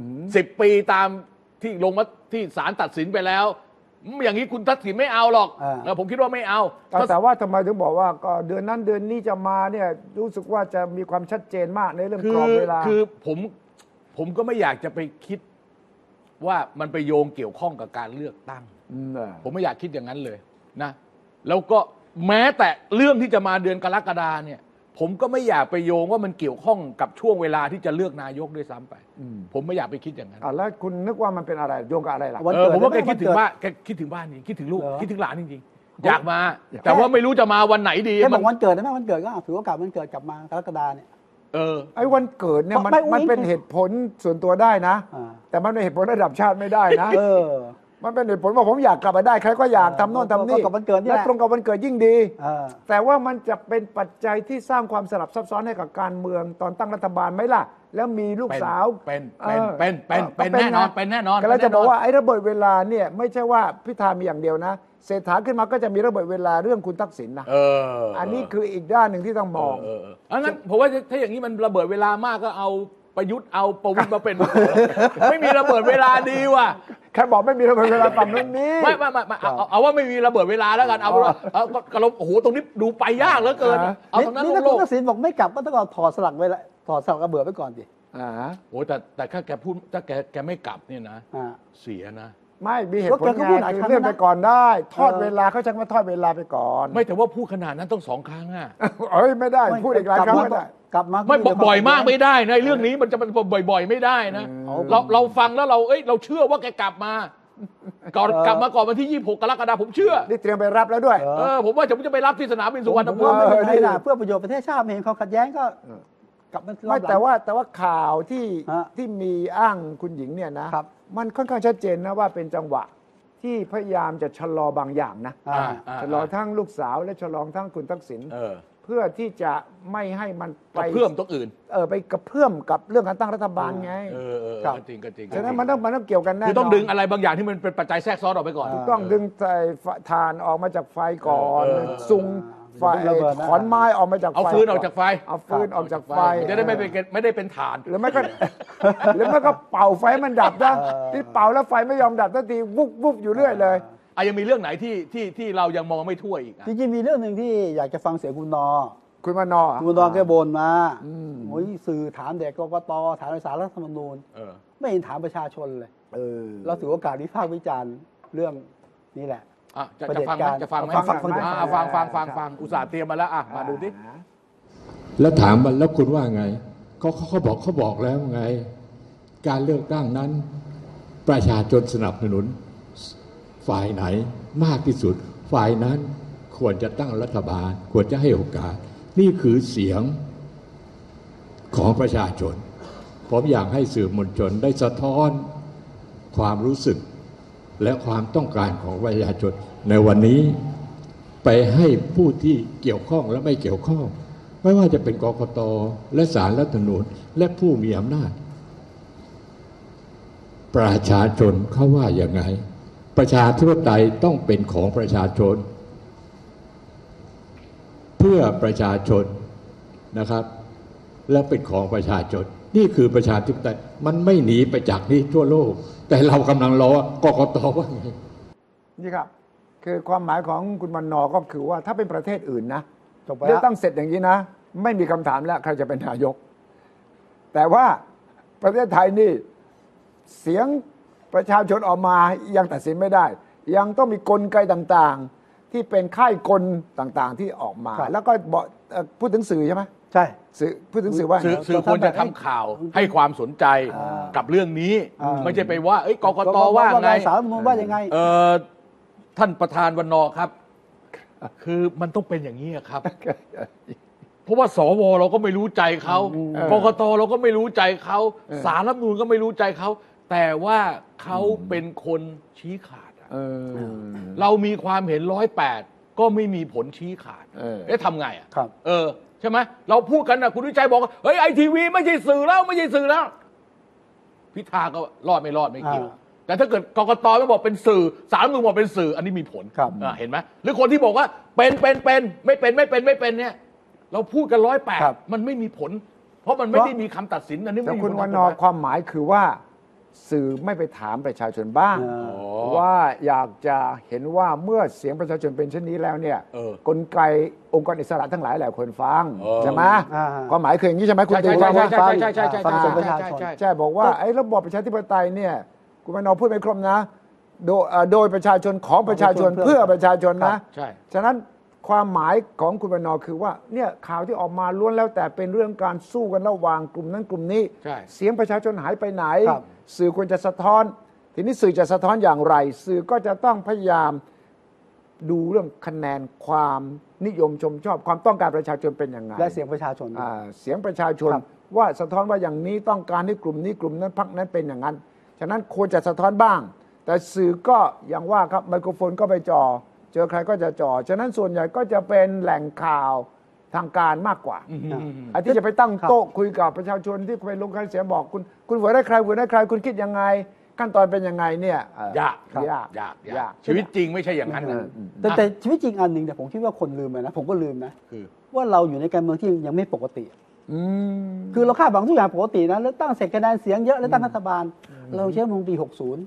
10 ปีตามที่ลงมาที่ศาลตัดสินไปแล้วอย่างนี้คุณทักษิณไม่เอาหรอกผมคิดว่าไม่เอาแต่ว่าทำไมถึงบอกว่าก็เดือนนั้นเดือนนี้จะมาเนี่ยรู้สึกว่าจะมีความชัดเจนมากในเรื่องกรอบเวลาคือผมก็ไม่อยากจะไปคิดว่ามันไปโยงเกี่ยวข้องกับการเลือกตั้งผมไม่อยากคิดอย่างนั้นเลยนะแล้วก็แม้แต่เรื่องที่จะมาเดือนกรกฎาเนี่ยผมก็ไม่อยากไปโยงว่ามันเกี่ยวข้องกับช่วงเวลาที่จะเลือกนายกด้วยซ้ำไปผมไม่อยากไปคิดอย่างนั้นแล้วคุณนึกว่ามันเป็นอะไรโยงกับอะไรล่ะผมว่าแกคิดถึงบ้านแกคิดถึงบ้านนี่คิดถึงลูกคิดถึงหลานจริงๆอยากมาแต่ว่าไม่รู้จะมาวันไหนดีแกบอกวันเกิดได้ไหมวันเกิดก็ถือโอกาสวันเกิดกลับมากรกฎาเนี่ยไอ้วันเกิดเนี่ยมันเป็นเหตุผลส่วนตัวได้นะแต่มันเป็นเหตุผลระดับชาติไม่ได้นะมันเป็นเหตุผลว่าผมอยากกลับมาได้ใครก็อยากทำโน่นทำนี่และตรงกับวันเกิดยิ่งดีแต่ว่ามันจะเป็นปัจจัยที่สร้างความสลับซับซ้อนให้กับการเมืองตอนตั้งรัฐบาลไหมล่ะแล้วมีลูกสาวเป็นแน่นอนเป็นแน่นอนก็แล้วจะบอกว่าไอ้ระเบิดเวลาเนี่ยไม่ใช่ว่าพิธามีอย่างเดียวนะเศรษฐาขึ้นมาก็จะมีระเบิดเวลาเรื่องคุณทักษิณนะอันนี้คืออีกด้านหนึ่งที่ต้องมองงั้นผมว่าถ้าอย่างนี้มันระเบิดเวลามากก็เอาประยุทธ์เอาประวิตรมาเป็นไม่มีระเบิดเวลาดีว่ะแค่บอกไม่มีระเบิดเวลาต่ำนั้นนี้ไม่เอาว่าไม่มีระเบิดเวลาแล้วกันเอากระลบโอ้โหตรงนี้ดูไปยากเหลือเกินเอาตรงนั้นนี่ถ้าคุณทักษิณบอกไม่กลับก็ต้องถอดสลักไว้ละถอดสลักระเบิดไว้ก่อนดิโอ้แต่ถ้าแกพูดถ้าแกไม่กลับเนี่ยนะเสียนะไม่มีเหตุผลไงคือเลื่อนไปก่อนได้ทอดเวลาเขาจะมาทอดเวลาไปก่อนไม่แต่ว่าพูดขนาดนั้นต้อง2 ครั้งอ่ะไม่ได้พูดอีกหลายครั้งไม่ได้กลับมาไม่บ่อยมากไม่ได้ในเรื่องนี้มันจะเป็นบ่อยๆไม่ได้นะเราฟังแล้วเราเชื่อว่าแกกลับมาก่อนกลับมาก่อนวันที่26 กรกฎาคมผมเชื่อนี่เตรียมไปรับแล้วด้วยผมว่าผมจะไปรับที่สนามบินสุวรรณภูมิเพื่อประโยชน์ประเทศชาติเองเขาขัดแย้งก็กลับมาไม่แต่ว่าข่าวที่มีอ้างคุณหญิงเนี่ยนะมันค่อนข้างชัดเจนนะว่าเป็นจังหวะที่พยายามจะชะลอบางอย่างนะชะลอทั้งลูกสาวและชะลอทั้งคุณทักษิณเพื่อที่จะไม่ให้มันไปเพิ่มตรงอื่นไปกระเพื่อมกับเรื่องการตั้งรัฐบาลไงจริงฉะนั้นมันต้องเกี่ยวกันแน่คือต้องดึงอะไรบางอย่างที่มันเป็นปัจจัยแทรกซ้อนออกไปก่อนต้องดึงใส่ถ่านออกมาจากไฟก่อนซุงไฟขอนไม้ออกมาจากไฟเอาฟืนออกจากไฟเอาฟืนออกจากไฟจะได้ไม่ได้เป็นถ่านหรือไม่ก็เป่าไฟมันดับนะที่เป่าแล้วไฟไม่ยอมดับสักทีวุบอยู่เรื่อยเลยยังมีเรื่องไหนที่เรายังมองไม่ทั่วอีกจริงๆมีเรื่องหนึ่งที่อยากจะฟังเสียงคุณนอคุณนอแกบ่นมาโอ้ยสื่อถามเด็กกกตถามในศาลรัฐธรรมนูญไม่เห็นถามประชาชนเลยเราถือโอกาสวิพากษ์วิจารณ์เรื่องนี้แหละจะฟังไหมฟังอุตส่าห์เตรียมมาแล้วมาดูดิแล้วถามมันแล้วคุณว่าไงเขาบอกแล้วไงการเลือกตั้งนั้นประชาชนสนับสนุนฝ่ายไหนมากที่สุดฝ่ายนั้นควรจะตั้งรัฐบาลควรจะให้โอกาสนี่คือเสียงของประชาชนผมอยากให้สื่อมวลชนได้สะท้อนความรู้สึกและความต้องการของประชาชนในวันนี้ไปให้ผู้ที่เกี่ยวข้องและไม่เกี่ยวข้องไม่ว่าจะเป็นกกต.และศาลรัฐธรรมนูญและผู้มีอำนาจประชาชนเขาว่าอย่างไงประชาธิปไตยต้องเป็นของประชาชนเพื่อประชาชนนะครับและเป็นของประชาชนนี่คือประชาธิปไตยมันไม่หนีไปจากนี้ทั่วโลกแต่เรากำลังรอกกต.ว่าไงนี่ครับคือความหมายของคุณวรรณก็คือว่าถ้าเป็นประเทศอื่นนะเลือกตั้งเสร็จอย่างนี้นะไม่มีคำถามแล้วใครจะเป็นนายกแต่ว่าประเทศไทยนี่เสียงประชาชนออกมายังตัดสินไม่ได้ยังต้องมีกลไกต่างๆที่เป็นค่ายกลต่างๆที่ออกมาแล้วก็บอกพูดถึงสื่อใช่ไหมใช่พูดถึงสื่อว่าสื่อควรจะทำข่าวให้ความสนใจกับเรื่องนี้ไม่ใช่ไปว่ากกต.ว่าไงศาลรัฐธรรมนูญว่ายังไงท่านประธานวรรณครับคือมันต้องเป็นอย่างนี้ครับเพราะว่าสวเราก็ไม่รู้ใจเขากกต.เราก็ไม่รู้ใจเขาศาลรัฐธรรมนูญก็ไม่รู้ใจเขาแต่ว่าเขาเป็นคนชี้ขาดเรามีความเห็น108ก็ไม่มีผลชี้ขาดทำไงอ่ะใช่ไหมเราพูดกันนะคุณวิชัยบอกเฮ้ยไอทีวีไม่ใช่สื่อแล้วไม่ใช่สื่อแล้วพิธาก็รอดไม่รอดไม่เกี่ยวแต่ถ้าเกิดกกต.ไม่บอกเป็นสื่อศาลรัฐธรรมนูญบอกเป็นสื่ออันนี้มีผลเห็นไหมหรือคนที่บอกว่าเป็นไม่เป็นเนี่ยเราพูดกัน108มันไม่มีผลเพราะมันไม่ได้มีคำตัดสินอันนี้ไม่มีผลคุณวรรณความหมายคือว่าสื่อไม่ไปถามประชาชนบ้างว่าอยากจะเห็นว่าเมื่อเสียงประชาชนเป็นเช่นนี้แล้วเนี่ยกลไกองค์กรอิสระทั้งหลายแหละคนฟังใช่ไหมความหมายคืออย่างนี้ใช่ไหมคุณตู่ว่าฟังเสียงประชาชนใช่บอกว่าไอ้ระบอบประชาธิปไตยเนี่ยคุณวรรณพูดไม่ครบนะโดยประชาชนของประชาชนเพื่อประชาชนนะฉะนั้นความหมายของคุณวรรณคือว่าเนี่ยข่าวที่ออกมาล้วนแล้วแต่เป็นเรื่องการสู้กันระหว่างกลุ่มนั้นกลุ่มนี้เสียงประชาชนหายไปไหนสื่อควรจะสะท้อนทีนี้สื่อจะสะท้อนอย่างไรสื่อก็จะต้องพยายามดูเรื่องคะแนนความนิยมชมชอบความต้องการประชาชนเป็นยังไงและเสียงประชาชนเสียงประชาชนว่าสะท้อนว่าอย่างนี้ต้องการให้กลุ่มนี้กลุ่มนั้นพรรคนั้นเป็นอย่างนั้นฉะนั้นควรจะสะท้อนบ้างแต่สื่อก็อย่างว่าครับไมโครโฟนก็ไปจ่อเจอใครก็จะจ่อฉะนั้นส่วนใหญ่ก็จะเป็นแหล่งข่าวทางการมากกว่าไอ้ที่จะไปตั้งโต๊ะคุยกับประชาชนที่ไปลงคะแนนเสียงบอกคุณโหวตได้ใครโหวตได้ใครคุณคิดยังไงขั้นตอนเป็นยังไงเนี่ยยากชีวิตจริงไม่ใช่อย่างนั้นนะแต่ชีวิตจริงอันหนึ่งแต่ผมคิดว่าคนลืมไปนะผมก็ลืมนะว่าเราอยู่ในการเมืองที่ยังไม่ปกติคือเราคาดหวังทุกอย่างปกตินะเลือกตั้งเสร็จคะแนนเสียงเยอะแล้วตั้งรัฐบาลเราเชื่อมงปี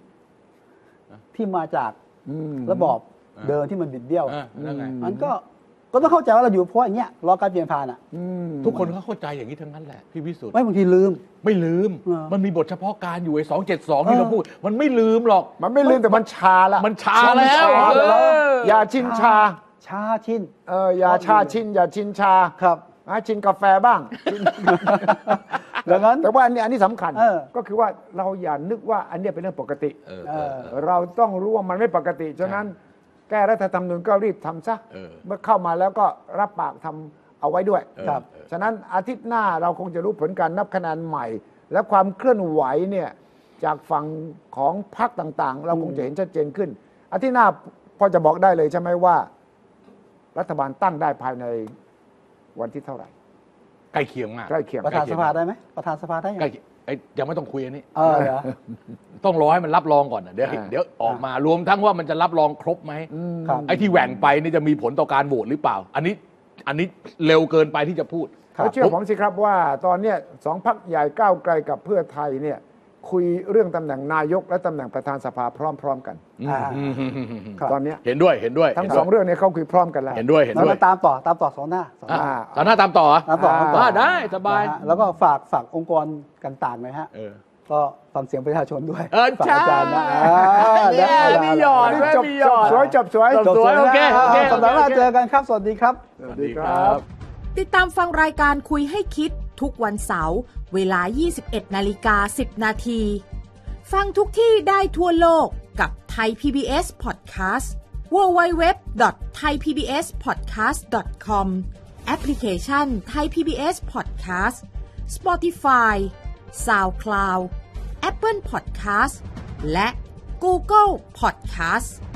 60ที่มาจากระบอบเดิมที่มันบิดเบี้ยวมันก็ต้องเข้าใจว่าเราอยู่เพราะอย่างเงี้ยรอการเปลี่ยนผ่านอ่ะทุกคนเขาเข้าใจอย่างนี้ทั้งนั้นแหละพี่วิสุทธิ์ไม่บางทีลืมไม่ลืมมันมีบทเฉพาะการอยู่ไอ้272ที่เราพูดมันไม่ลืมหรอกมันไม่ลืมแต่มันชาละมันชาแล้วอย่าชินชาชินอย่าชาชินอย่าชินชาครับชินกาแฟบ้างดังนั้นแต่ว่าอันนี้สำคัญก็คือว่าเราอย่านึกว่าอันนี้เป็นเรื่องปกติเราต้องรู้ว่ามันไม่ปกติฉะนั้นแก้รัฐธรรมนูญก็รีบทำซะเมื่อเข้ามาแล้วก็รับปากทำเอาไว้ด้วยฉะนั้นอาทิตย์หน้าเราคงจะรู้ผลการนับคะแนนใหม่และความเคลื่อนไหวเนี่ยจากฝั่งของพรรคต่างๆเราคงจะเห็นชัดเจนขึ้นอาทิตย์หน้าพอจะบอกได้เลยใช่ไหมว่ารัฐบาลตั้งได้ภายในวันที่เท่าไหร่ใกล้เคียงมากใกล้เคียงประธานสภาได้ไหมประธานสภาได้ยังยังไม่ต้องคุยอันนี้ต้องรอให้มันรับรองก่อนเดี๋ยวออกมารวมทั้งว่ามันจะรับรองครบไหมไอ้ที่แหว่งไปนี่จะมีผลต่อการโหวตหรือเปล่าอันนี้เร็วเกินไปที่จะพูดเชื่อผมสิครับว่าตอนนี้2 พรรคใหญ่ก้าวไกลกับเพื่อไทยเนี่ยคุยเรื่องตำแหน่งนายกและตำแหน่งประธานสภาพร้อมๆกันตอนนี้เห็นด้วยทั้ง2เรื่องนี้เขาคุยพร้อมกันแล้วเห็นด้วยแล้วตามต่อ2 หน้าตามหน้าตามต่อได้สบายแล้วก็ฝากองค์กรกันต่างหน่อยฮะก็ฟังเสียงประชาชนด้วยฝากอาจารย์นะมีหยอดจบสวยโอเคสัปดาห์หน้าเจอกันครับสวัสดีครับสวัสดีครับติดตามฟังรายการคุยให้คิดทุกวันเสาร์เวลา 21:10 นาทีฟังทุกที่ได้ทั่วโลกกับ Thai PBS Podcast www.thaipbspodcast.com แอปพลิเคชัน Thai PBS Podcast Spotify SoundCloud Apple Podcast และ Google Podcast